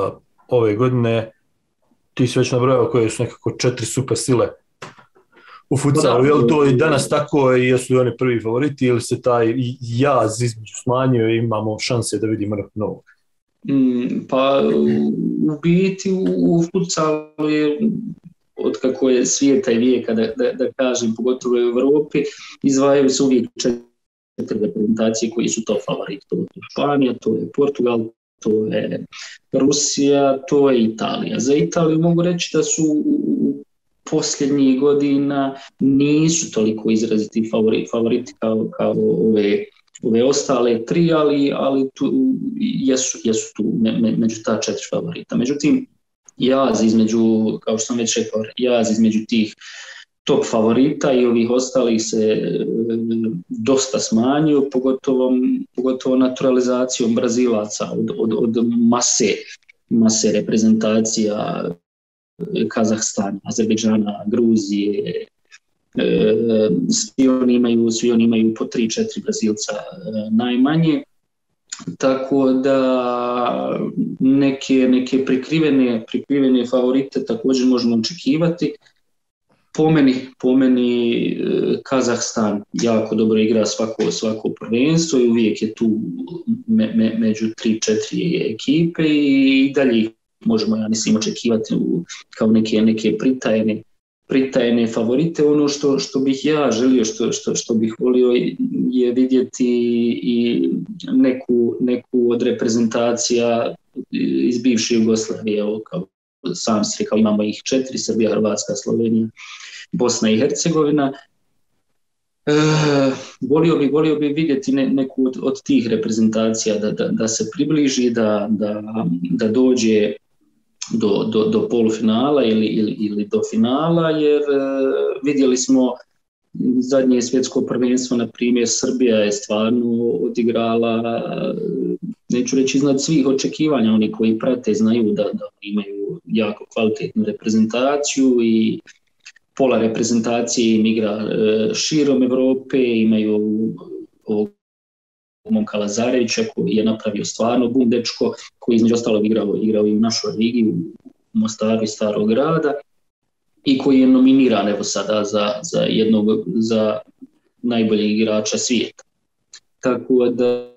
ove godine? Ti si već nabrojao koje su nekako 4 super sile u futsalu. Je li to i danas tako i jesu li oni prvi favoriti ili se taj jaz između smanjio i imamo šanse da vidimo nekog novog? Pa u biti u futsalu je od kako je svijeta i vijeka da kažem, pogotovo u Europi, izdvajaju se uvijek 4 reprezentacije koji su to favoriti. To je Španija, to je Portugal, to je Rusija, to je Italija. Za Italiju mogu reći da su u posljednjih godina nisu toliko izraziti favoriti kao ove ostale tri, ali tu jesu tu među ta 4 favorita. Međutim, jaz između, kao što sam već rekao, jaz između tih top favorita i ovih ostalih se dosta smanjio, pogotovo naturalizacijom Brazilaca od mase reprezentacija Kazahstana, Azerbejdžana, Gruzije. Svi oni imaju po 3-4 Brazilca najmanje. Tako da neke prikrivene favorite također možemo očekivati. Po meni Kazahstan jako dobro igra svako prvenstvo i uvijek je tu među 3-4 ekipe i dalje možemo, ja mislim, očekivati kao neke pritajene favorite. Ono što bih ja želio, što bih volio je vidjeti i neku od reprezentacija iz bivše Jugoslavije. Evo, kao sam si rekao, imamo ih 4, Srbija, Hrvatska, Slovenija, Bosna i Hercegovina. Volio bi vidjeti neku od tih reprezentacija da se približi, da dođe do polufinala ili do finala, jer vidjeli smo zadnje svjetsko prvenstvo, na primjer, Srbija je stvarno odigrala, neću reći iznad svih očekivanja. Oni koji prate znaju da imaju jako kvalitetnu reprezentaciju i pola reprezentacije im igra širom Europe, imaju momka Lazarevića koji je napravio stvarno bum dečko, koji između ostalog igrao i u našoj ligi u Mostaru i Starog Grada i koji je nominiran evo sada za najboljeg igrača svijeta. Tako da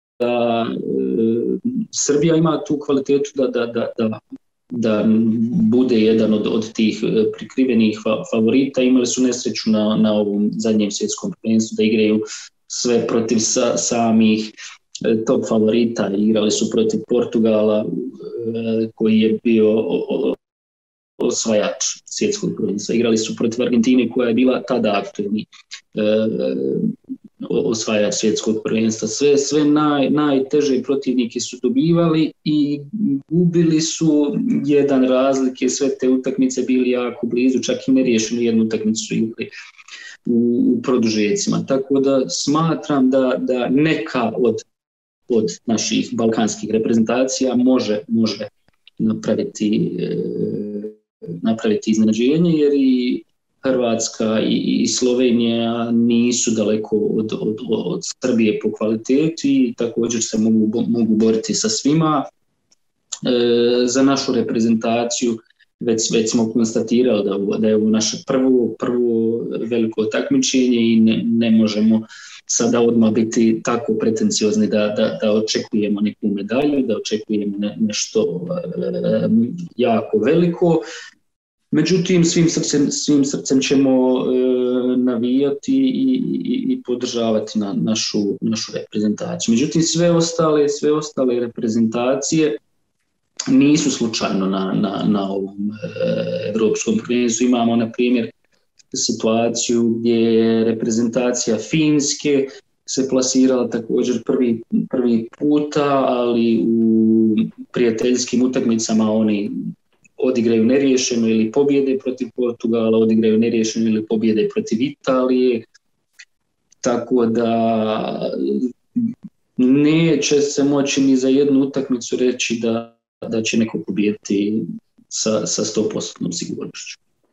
Srbija ima tu kvalitetu da bude jedan od tih prikrivenih favorita. Imali su nesreću na ovom zadnjem svjetskom prvenstvu da igraju sve protiv samih top favorita. Igrali su protiv Portugala koji je bio osvajač svjetskog prvenstva. Igrali su protiv Argentine koja je bila tada aktuelni osvajač svjetskog prvenstva. Sve najteže protivnike su dobivali i gubili su jedan razlike. Sve te utakmice bili jako blizu, čak i neriješenu jednu utakmicu su igrali u produžecima. Tako da smatram da neka od naših balkanskih reprezentacija može napraviti iznenađenje, jer i Hrvatska i Slovenija nisu daleko od Srbije po kvaliteti i također se mogu boriti sa svima. Za našu reprezentaciju već smo konstatirali da je ovo naše prvo veliko takmičenje i ne možemo sada odmah biti tako pretenciozni da očekujemo neku medalju, da očekujemo nešto jako veliko. Međutim, svim srcem ćemo navijati i podržavati našu reprezentaciju. Međutim, sve ostale reprezentacije nisu slučajno na ovom evropskom prvenstvu. Imamo, na primjer, situaciju gdje je reprezentacija Finske se plasirala također prvi puta, ali u prijateljskim utakmicama oni odigraju neriješeno ili pobjede protiv Portugala, odigraju neriješeno ili pobjede protiv Italije. Tako da neće se moći ni za jednu utakmicu reći da će neko pobijediti sa 100% sigurnošću.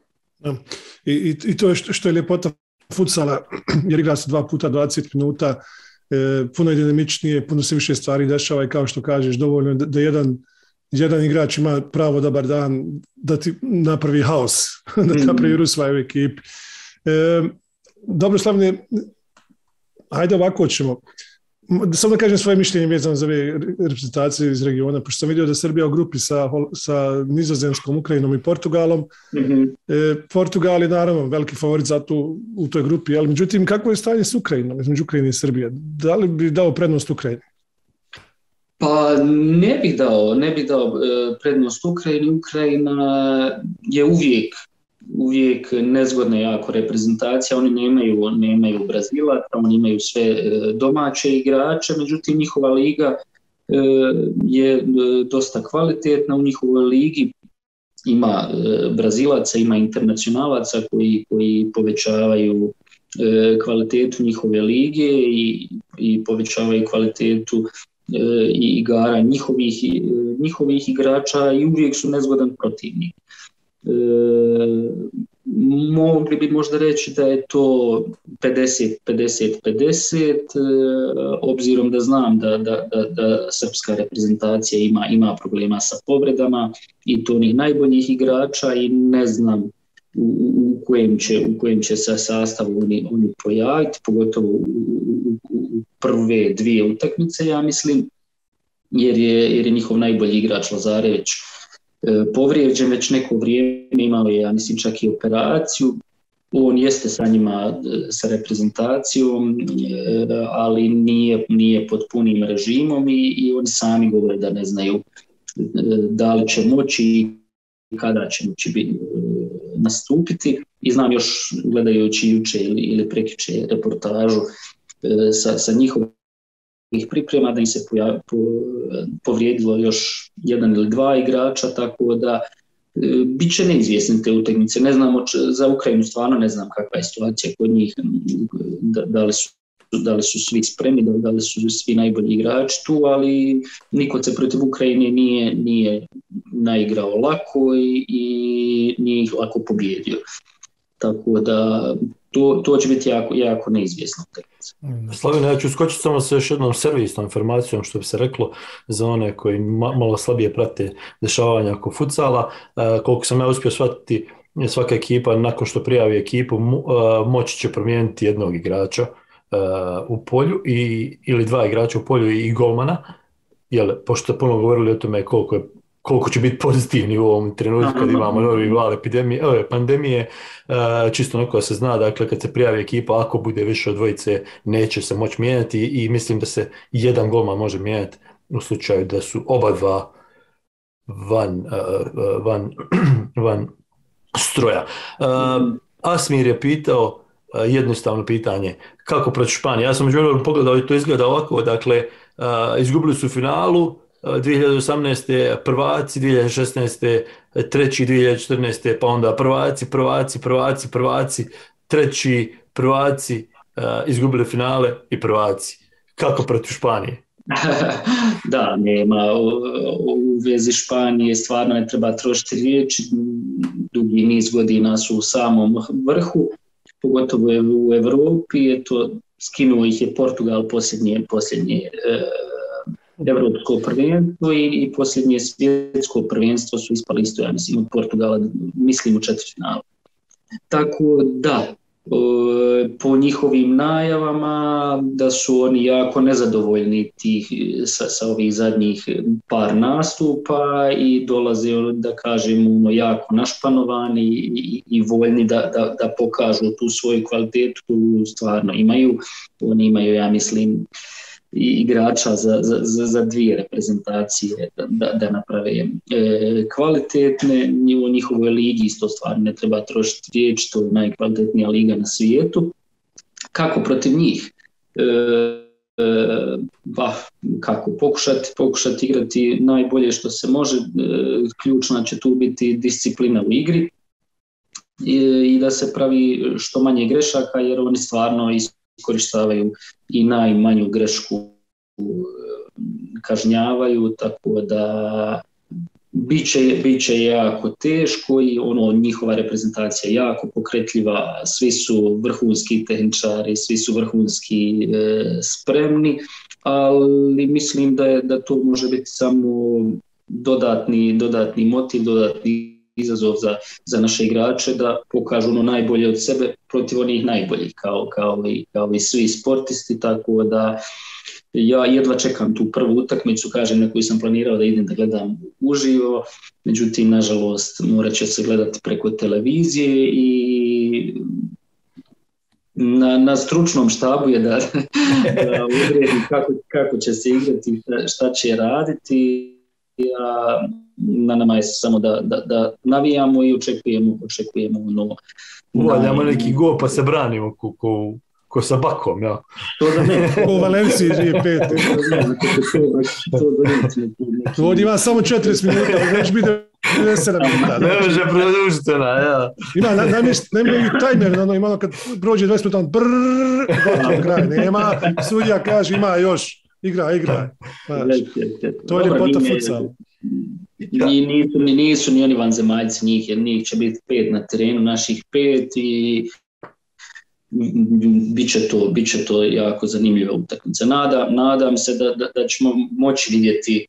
I to je što je ljepota futsala, jer igra se 2 puta 20 minuta, puno je dinamičnije, puno se više stvari dešava i kao što kažeš, dovoljno da jedan igrač ima pravo dobar dan da ti napravi haos, da ti napravi rusvaj u ekipi. Dobro, Slavne, ajde ovako ćemo. Samo da kažem svoje mišljenje vezano za ove reprezentacije iz regiona, pošto sam vidio da Srbija u grupi sa Nizozemskom, Ukrajinom i Portugalom. Portugal je naravno veliki favorit zato u toj grupi, ali međutim, kako je stanje s Ukrajinom, između Ukrajine i Srbije? Da li bi dao prednost Ukrajini? Pa ne bih dao prednost Ukrajini. Ukrajina je uvijek nezgodna jako reprezentacija, oni nemaju Brazilaca, oni imaju sve domaće igrače, međutim njihova liga je dosta kvalitetna, u njihovoj ligi ima Brazilaca, ima internacionalaca koji povećavaju kvalitetu njihove lige i povećavaju kvalitetu i igara njihovih igrača i uvijek su nezgodan protivnik. Mogli bi možda reći da je to 50-50, obzirom da znam da srpska reprezentacija ima problema sa povredama i to onih najboljih igrača i ne znam u kojem će se sastavu oni pojaviti, pogotovo u prve dvije utakmice, ja mislim, jer je njihov najbolji igrač Lazarević povrijeđen već neko vrijeme, imao je, ja mislim, čak i operaciju. On jeste sa njima, sa reprezentacijom, ali nije pod punim režimom i oni sami govore da ne znaju da li će moći i kada će moći nastupiti. I znam još, gledajući juče ili prekjuče reportažu sa njihovih priprema, da im se povrijedilo još jedan ili dva igrača, tako da bit će neizvjesne te utakmice. Ne znamo, za Ukrajinu stvarno ne znam kakva je situacija kod njih, da li su svi spremni, da li su svi najbolji igrači tu, ali niko se protiv Ukrajine nije naigrao lako i nije ih lako pobijedio. Tako da to će biti jako neizvjesno. Slavina, ja ću skočiti samo sa još jednom servisnom informacijom, što bi se reklo, za one koji malo slabije prate dešavanja oko futsala. Koliko sam ja uspio shvatiti, svaka ekipa nakon što prijavi ekipu moći će promijeniti jednog igrača u polju ili dva igrača u polju i golmana, pošto ste puno govorili o tome koliko će biti pozitivni u ovom trenutku kad imamo novi val pandemije, čisto onako se zna, dakle kad se prijavi ekipa, ako bude više od dvojice neće se moći mijenjati i mislim da se jedan golman može mijenjati u slučaju da su oba dva van stroja. Asmir je pitao jednostavno pitanje, kako protiv Španije? Ja sam međutim pogledao i to izgleda ovako, dakle izgubili su finalu, 2018. prvaci, 2016. treći, 2014. pa onda prvaci, treći, prvaci, izgubili finale i prvaci. Kako protiv Španije? Da, nema u vezi Španije, stvarno ne treba trošiti riječi, dugi niz godina su u samom vrhu, pogotovo u Evropi, skinuo ih je Portugal posljednje Evropsko prvenstvo i posljednje svjetsko prvenstvo su ispali isto, ja mislim, od Portugala, mislim u četvrtfinalu. Tako da, po njihovim najavama da su oni jako nezadovoljni sa ovih zadnjih par nastupa i dolaze, da kažem, jako našpanovani i voljni da pokažu tu svoju kvalitetu koju stvarno imaju. Oni imaju, ja mislim, igrača za dvije reprezentacije da naprave kvalitetne. U njihovoj ligi isto stvarno ne treba trošiti riječ, to je najkvalitetnija liga na svijetu. Kako protiv njih? Kako pokušati igrati najbolje što se može. Ključna će tu biti disciplina u igri i da se pravi što manje grešaka, jer oni stvarno iskorištavaju i najmanju grešku kažnjavaju, tako da bit će jako teško i njihova reprezentacija je jako pokretljiva, svi su vrhunski tehničari, svi su vrhunski spremni, ali mislim da to može biti samo dodatni motiv, dodatni izazov za naše igrače da pokažu ono najbolje od sebe protiv onih najboljih kao i svi sportisti, tako da ja jedva čekam tu prvu utakmicu, kažem, na koju sam planirao da idem da gledam uživo, međutim, nažalost, morat će se gledati preko televizije i na stručnom štabu je da odredi kako će se igrati, šta će raditi. Na nama je samo da navijamo i očekujemo ono. Uvaljamo neki gol pa se branimo ko sa Bakom, ja. To da ne. U Valenciji 2005. To ovdje ima samo 40 minuta, već biti 97 minuta. Ne može produžiti ona, ja. Ima i tajmer, ima kad prođe 20 minuta, brrrr, kraj, nema, sudija kaže ima još, igraj. To je ljepota futsala. Nisu ni oni vanzemaljci, njih će biti 5 na terenu, naših 5 i bit će to jako zanimljiva utakmica. Nadam se da ćemo moći vidjeti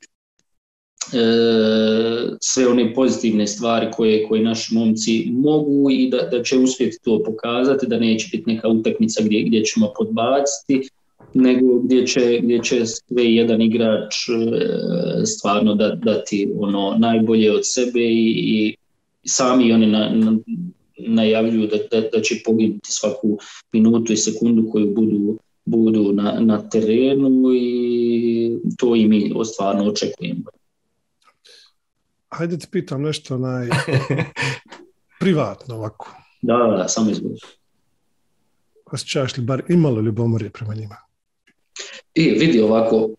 sve one pozitivne stvari koje naši momci mogu i da će uspjeti to pokazati, da neće biti neka utakmica gdje ćemo podbaciti, nego gdje će sve jedan igrač stvarno dati ono najbolje od sebe i sami oni najavljuju da će poginuti svaku minutu i sekundu koju budu na terenu i to i mi stvarno očekujemo. Hajde ti pitam nešto privatno ovako. Da, samo izgleda. Osjećaš li bar imalo ljubomorje prema njima? Vidi ovako.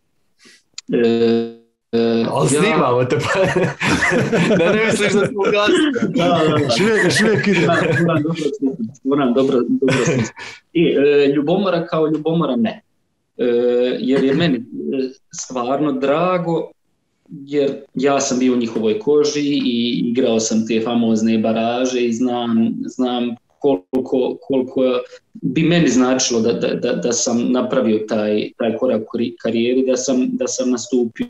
Ali snimamo te pa. Da ne misliš da smo gasti. Švijek ide. Moram dobro smisliti. Ljubomora kao ljubomora ne. Jer je meni stvarno drago, jer ja sam bio u njihovoj koži i igrao sam te famozne baraže i znam koliko bi meni značilo da sam napravio taj korak u karijeri, da sam nastupio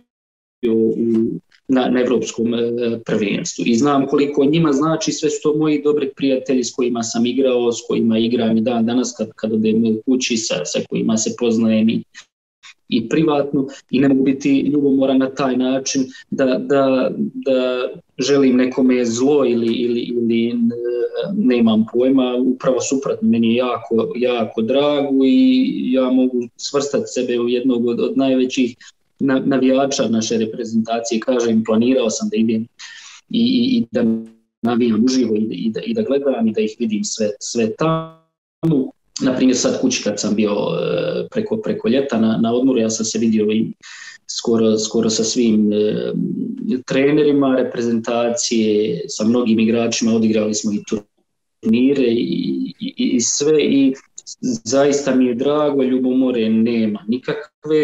na evropskom prvenstvu. I znam koliko njima znači, sve su to moji dobri prijatelji s kojima sam igrao, s kojima igram i dan danas kad odem u kući, sa kojima se poznajem i privatno, i ne mogu biti ljubomoran na taj način da želim nekome zlo ili nemam pojma, upravo suprotno, meni je jako drago i ja mogu svrstati sebe u jednog od najvećih navijača naše reprezentacije. Kažem, planirao sam da idem i da navijam uživo i da gledam i da ih vidim sve tamo. Naprimjer, sad kući kad sam bio preko ljeta na odmoru, ja sam se vidio i skoro sa svim trenerima reprezentacije, sa mnogim igračima, odigrali smo i turnire i sve, i zaista mi je drago, ljubomore nema nikakve,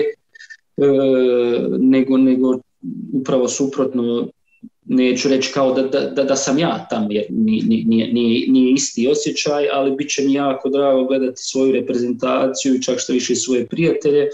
nego upravo suprotno. Neću reći kao da sam ja tamo, jer nije isti osjećaj, ali bit će mi jako drago gledati svoju reprezentaciju i čak što više svoje prijatelje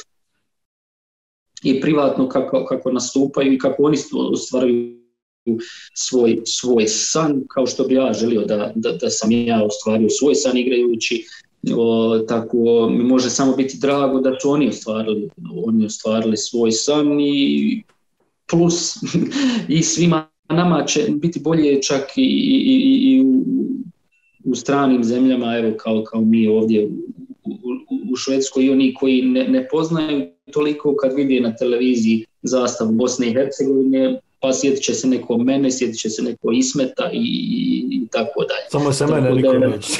i privatno kako nastupaju i kako oni ostvaruju svoj san, kao što bi ja želio da sam ja ostvario svoj san igrajući. Tako mi može samo biti drago da su oni ostvarili svoj san i plus i svima nama će biti bolje čak i u stranim zemljama, evo kao mi ovdje u Švedskoj, i oni koji ne poznaju toliko, kad vide na televiziji zastavu Bosne i Hercegovine, pa sjetit će se neko mene, sjetit će se neko Ismeta i tako dalje. Samo se mene niko neće.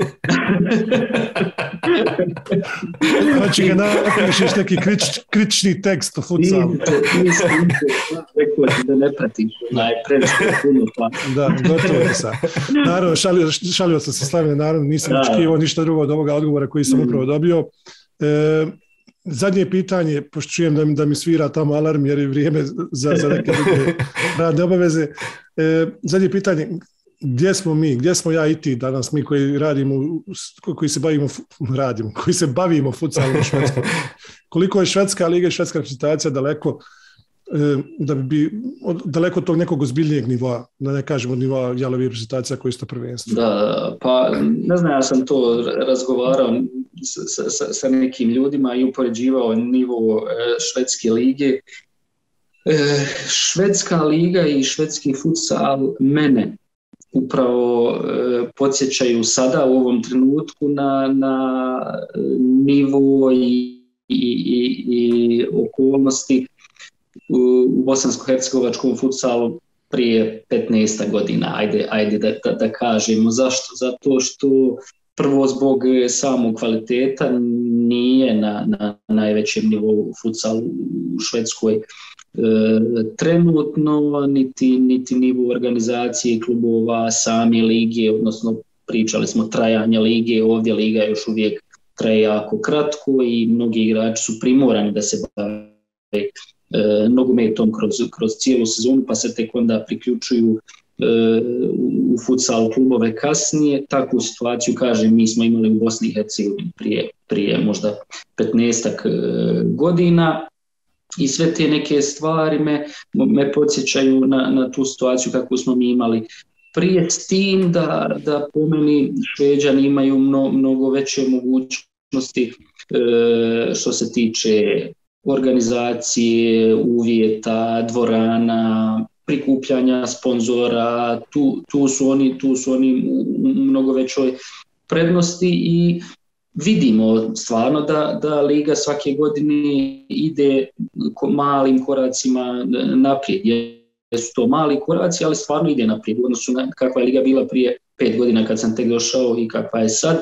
Hoće ga napišeš neki kritični tekst o futsalu. Rekao ti da ne pratiš, previše puno pa. Da, gotovo je sad. Naravno, šalio sam se Slavine, naravno, nisam očekivao ništa drugo od ovoga odgovora koji sam upravo dobio. Zadnje pitanje, pošto čujem da mi svira tamo alarm jer je vrijeme za neke druge radne obaveze. Zadnje pitanje, gdje smo mi, gdje smo ja i ti danas, mi koji radimo, koji se bavimo futsalom u Švedskoj? Koliko je švedska liga i švedska reprezentacija daleko da bi daleko od tog nekog ozbiljnijeg nivoa, da ne kažemo od nivoa jalovih reprezentacija koji su to prvenstvo. Da, pa ne znam, ja sam to razgovarao sa nekim ljudima i upoređivao nivo švedske lige. Švedska liga i švedski futsal mene upravo podsjećaju sada u ovom trenutku na nivo i okolnosti u bosansko-hercegovačkom futsalu prije 15 godina, ajde da kažemo. Zašto? Zato što prvo zbog samog kvaliteta nije na najvećem nivou futsal u Švedskoj trenutno, niti nivo organizacije klubova, same lige, odnosno pričali smo trajanje lige, ovdje liga još uvijek traje jako kratko i mnogi igrači su primorani da se bave nogometom kroz cijelu sezonu, pa se tek onda priključuju u futsal klubove kasnije. Takvu situaciju, kažem, mi smo imali u Bosni i Hercegovini prije možda 15 godina i sve te neke stvari me podsjećaju na tu situaciju kakvu smo mi imali prije, s tim da po meni Šveđani imaju mnogo veće mogućnosti što se tiče organizacije, uvjeta, dvorana, prikupljanja sponzora. Tu su oni u mnogo većoj prednosti i vidimo stvarno da liga svake godine ide malim koracima naprijed. Su to mali koraci, ali stvarno ide naprijed u odnosu na kakva je liga bila prije 5 godina kad sam tek došao i kakva je sad.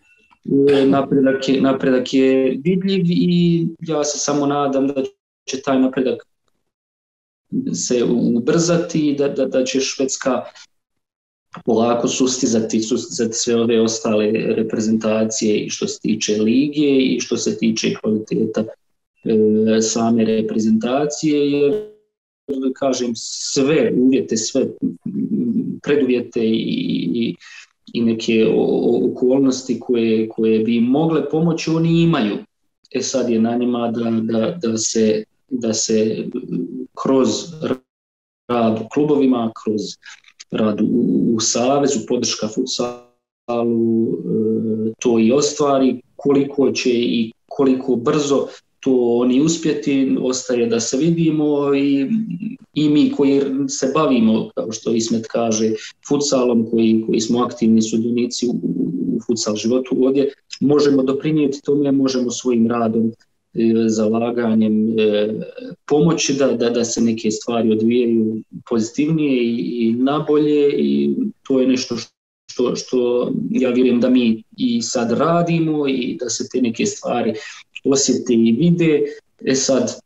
Napredak je vidljiv i ja se samo nadam da će taj napredak se ubrzati i da će Švedska polako sustizati sve ove ostale reprezentacije i što se tiče lige i što se tiče kvaliteta same reprezentacije, jer kažem, sve uvjete, sve preduvjete i neke okolnosti koje bi mogle pomoći oni imaju. Sad je na njima da se kroz rad u klubovima, kroz rad u savezu, podrška futsalu to i ostvari. Koliko će i koliko brzo to oni uspjeti, ostaje da se vidimo i mi koji se bavimo, kao što Ismet kaže, futsalom, koji smo aktivni sudionici u futsal životu ovdje, možemo doprinijeti tome, možemo svojim radom, zalaganjem pomoći da se neke stvari odvijaju pozitivnije i nabolje, i to je nešto što ja vjerujem da mi i sad radimo i da se te neke stvari osjete i vide. Sad,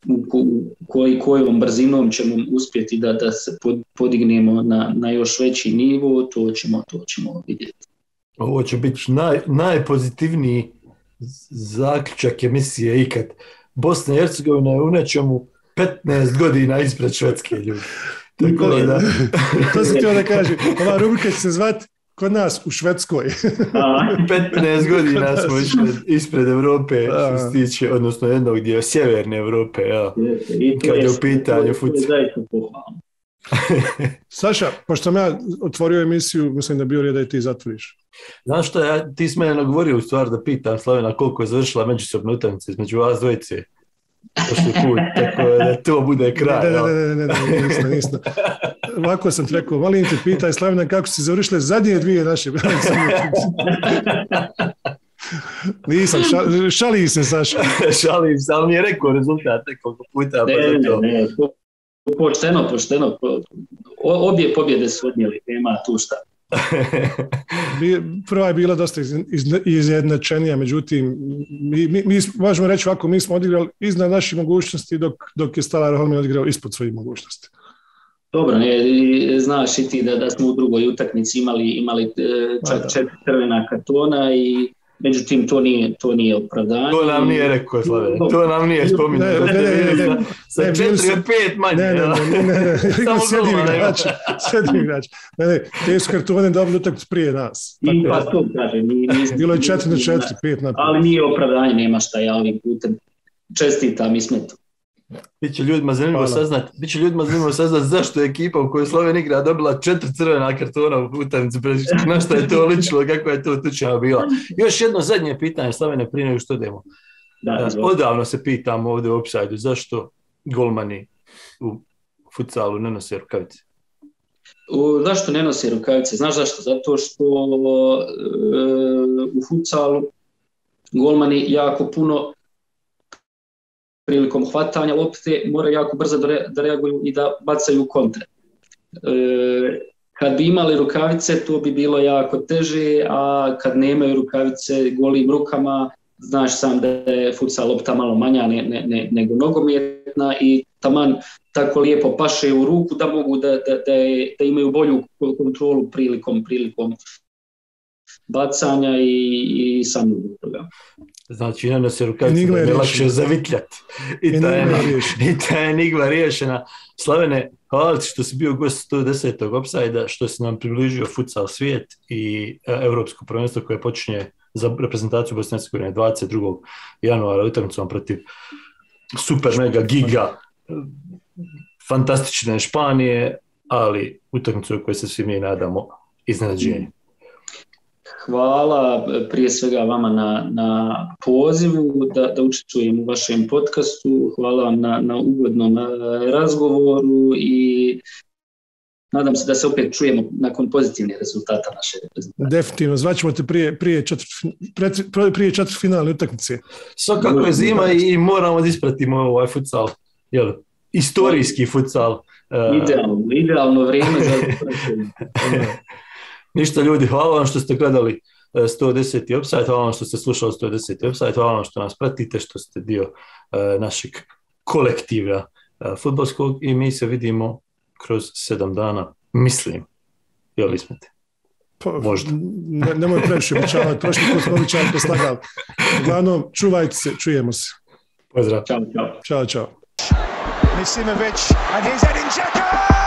kojom brzinom ćemo uspjeti da se podignemo na još veći nivo, to ćemo vidjeti. Ovo će biti najpozitivniji zaključak emisije ikad. Bosna i Hercegovina je u nečemu 15 godina ispred Švedske, ljudi. Tako da... To sam htio da kažem. Ova rubrika će se zvati Kod nas u Švedskoj. 15 godina smo ispred Evrope, što se tiče, odnosno jednog dijela sjeverne Evrope, ja. Kad je u pitanju futsal. Saša, pošto sam ja otvorio emisiju, mislim da bio red da i ti zatvoriš. Znaš što, ti si mene nagovorio u stvari da pitam Slavena koliko je završila međusobna utakmica između vas dvojice. Prošli put, tako da to bude kraj. Ne, nisam. Ovako sam rekao, molim te, pitaj Slavena kako si završile zadnje dvije naše. Nisam, šalim se, Saša. Šalim se, ali mi je rekao rezultat nekoliko puta. Ne, pošteno. Obje pobjede su odnijeli, nema tu šta. Prva je bila dosta izjednačenija, međutim mi možemo reći ovako, mi smo odigrali iznad naših mogućnosti dok je Stalar Holmen odigrao ispod svojih mogućnosti. Dobro, znaš i ti da smo u drugoj utakmici imali čak 4 crvena kartona i međutim to nije opravdanje. To nam nije rekao, Slave, to nam nije spominjao. Sa 4-5 manje. Ne. Samo sjedi igrač. Te su kartone dobili utakmicu prije nas. I pa to kažem. Bilo je 4-4, 5-5. Ali nije opravdanje, nema šta, ja ovim putem čestitam Ismetu. Biće ljudima zanimljivo saznati zašto je ekipa u kojoj Slovenija igra dobila 4 crvena kartona u utakmici, na što je to ličilo, kako je to utučena bila. Još jedno zadnje pitanje, Slavene, prije nego što idemo. Odavno se pitam ovdje u Opsajdu, zašto golmani u futsalu ne nose rukavice? Zašto ne nose rukavice? Znaš zašto? Zato što u futsalu golmani jako puno prilikom hvatanja lopte moraju jako brzo da reaguju i da bacaju kontre. Kad bi imali rukavice, to bi bilo jako teže, a kad nemaju rukavice golim rukama, znaš sam da je futsal lopta malo manja nego nogometna i taman tako lijepo paše u ruku da mogu da imaju bolju kontrolu prilikom bacanja i samog toga. Znači, ne se rukavice da je lakše zavitljati. I ta je enigma riješena. Slavene, hvala ti što si bio gost 110. Opsajda, što si nam približio futsal svijet i evropsko prvenstvo koje počinje za reprezentaciju Bosne i Hercegovine 22. januara utakmicom protiv super mega giga fantastične Španije, ali utakmicu u kojoj se svi mi nadamo iznenađenje. Hvala prije svega vama na pozivu da učestvujem u vašem podcastu. Hvala vam na ugodnom razgovoru i nadam se da se opet čujemo nakon pozitivnih rezultata naše reprezentacije. Definitivno, zvaćemo te prije četvrtfinalne utakmice. Svakako je zima i moramo da ispratimo ovaj futsal. Istorijski futsal. Idealno vrijeme za Ništa ljudi, hvala vam što ste gledali 110. Opside, hvala vam što ste slušali 110. Opside, hvala vam što nas pratite, što ste dio našeg kolektiva fudbalskog i mi se vidimo kroz 7 dana, mislim. Jel Ismete? Možda. Nemoj previše običavati, prošli put smo običavati poslagali. Uglavnom, čuvajte se, čujemo se. Pozdrav. Ćao. Ćao. Misimovic and here's Edin Dzeko!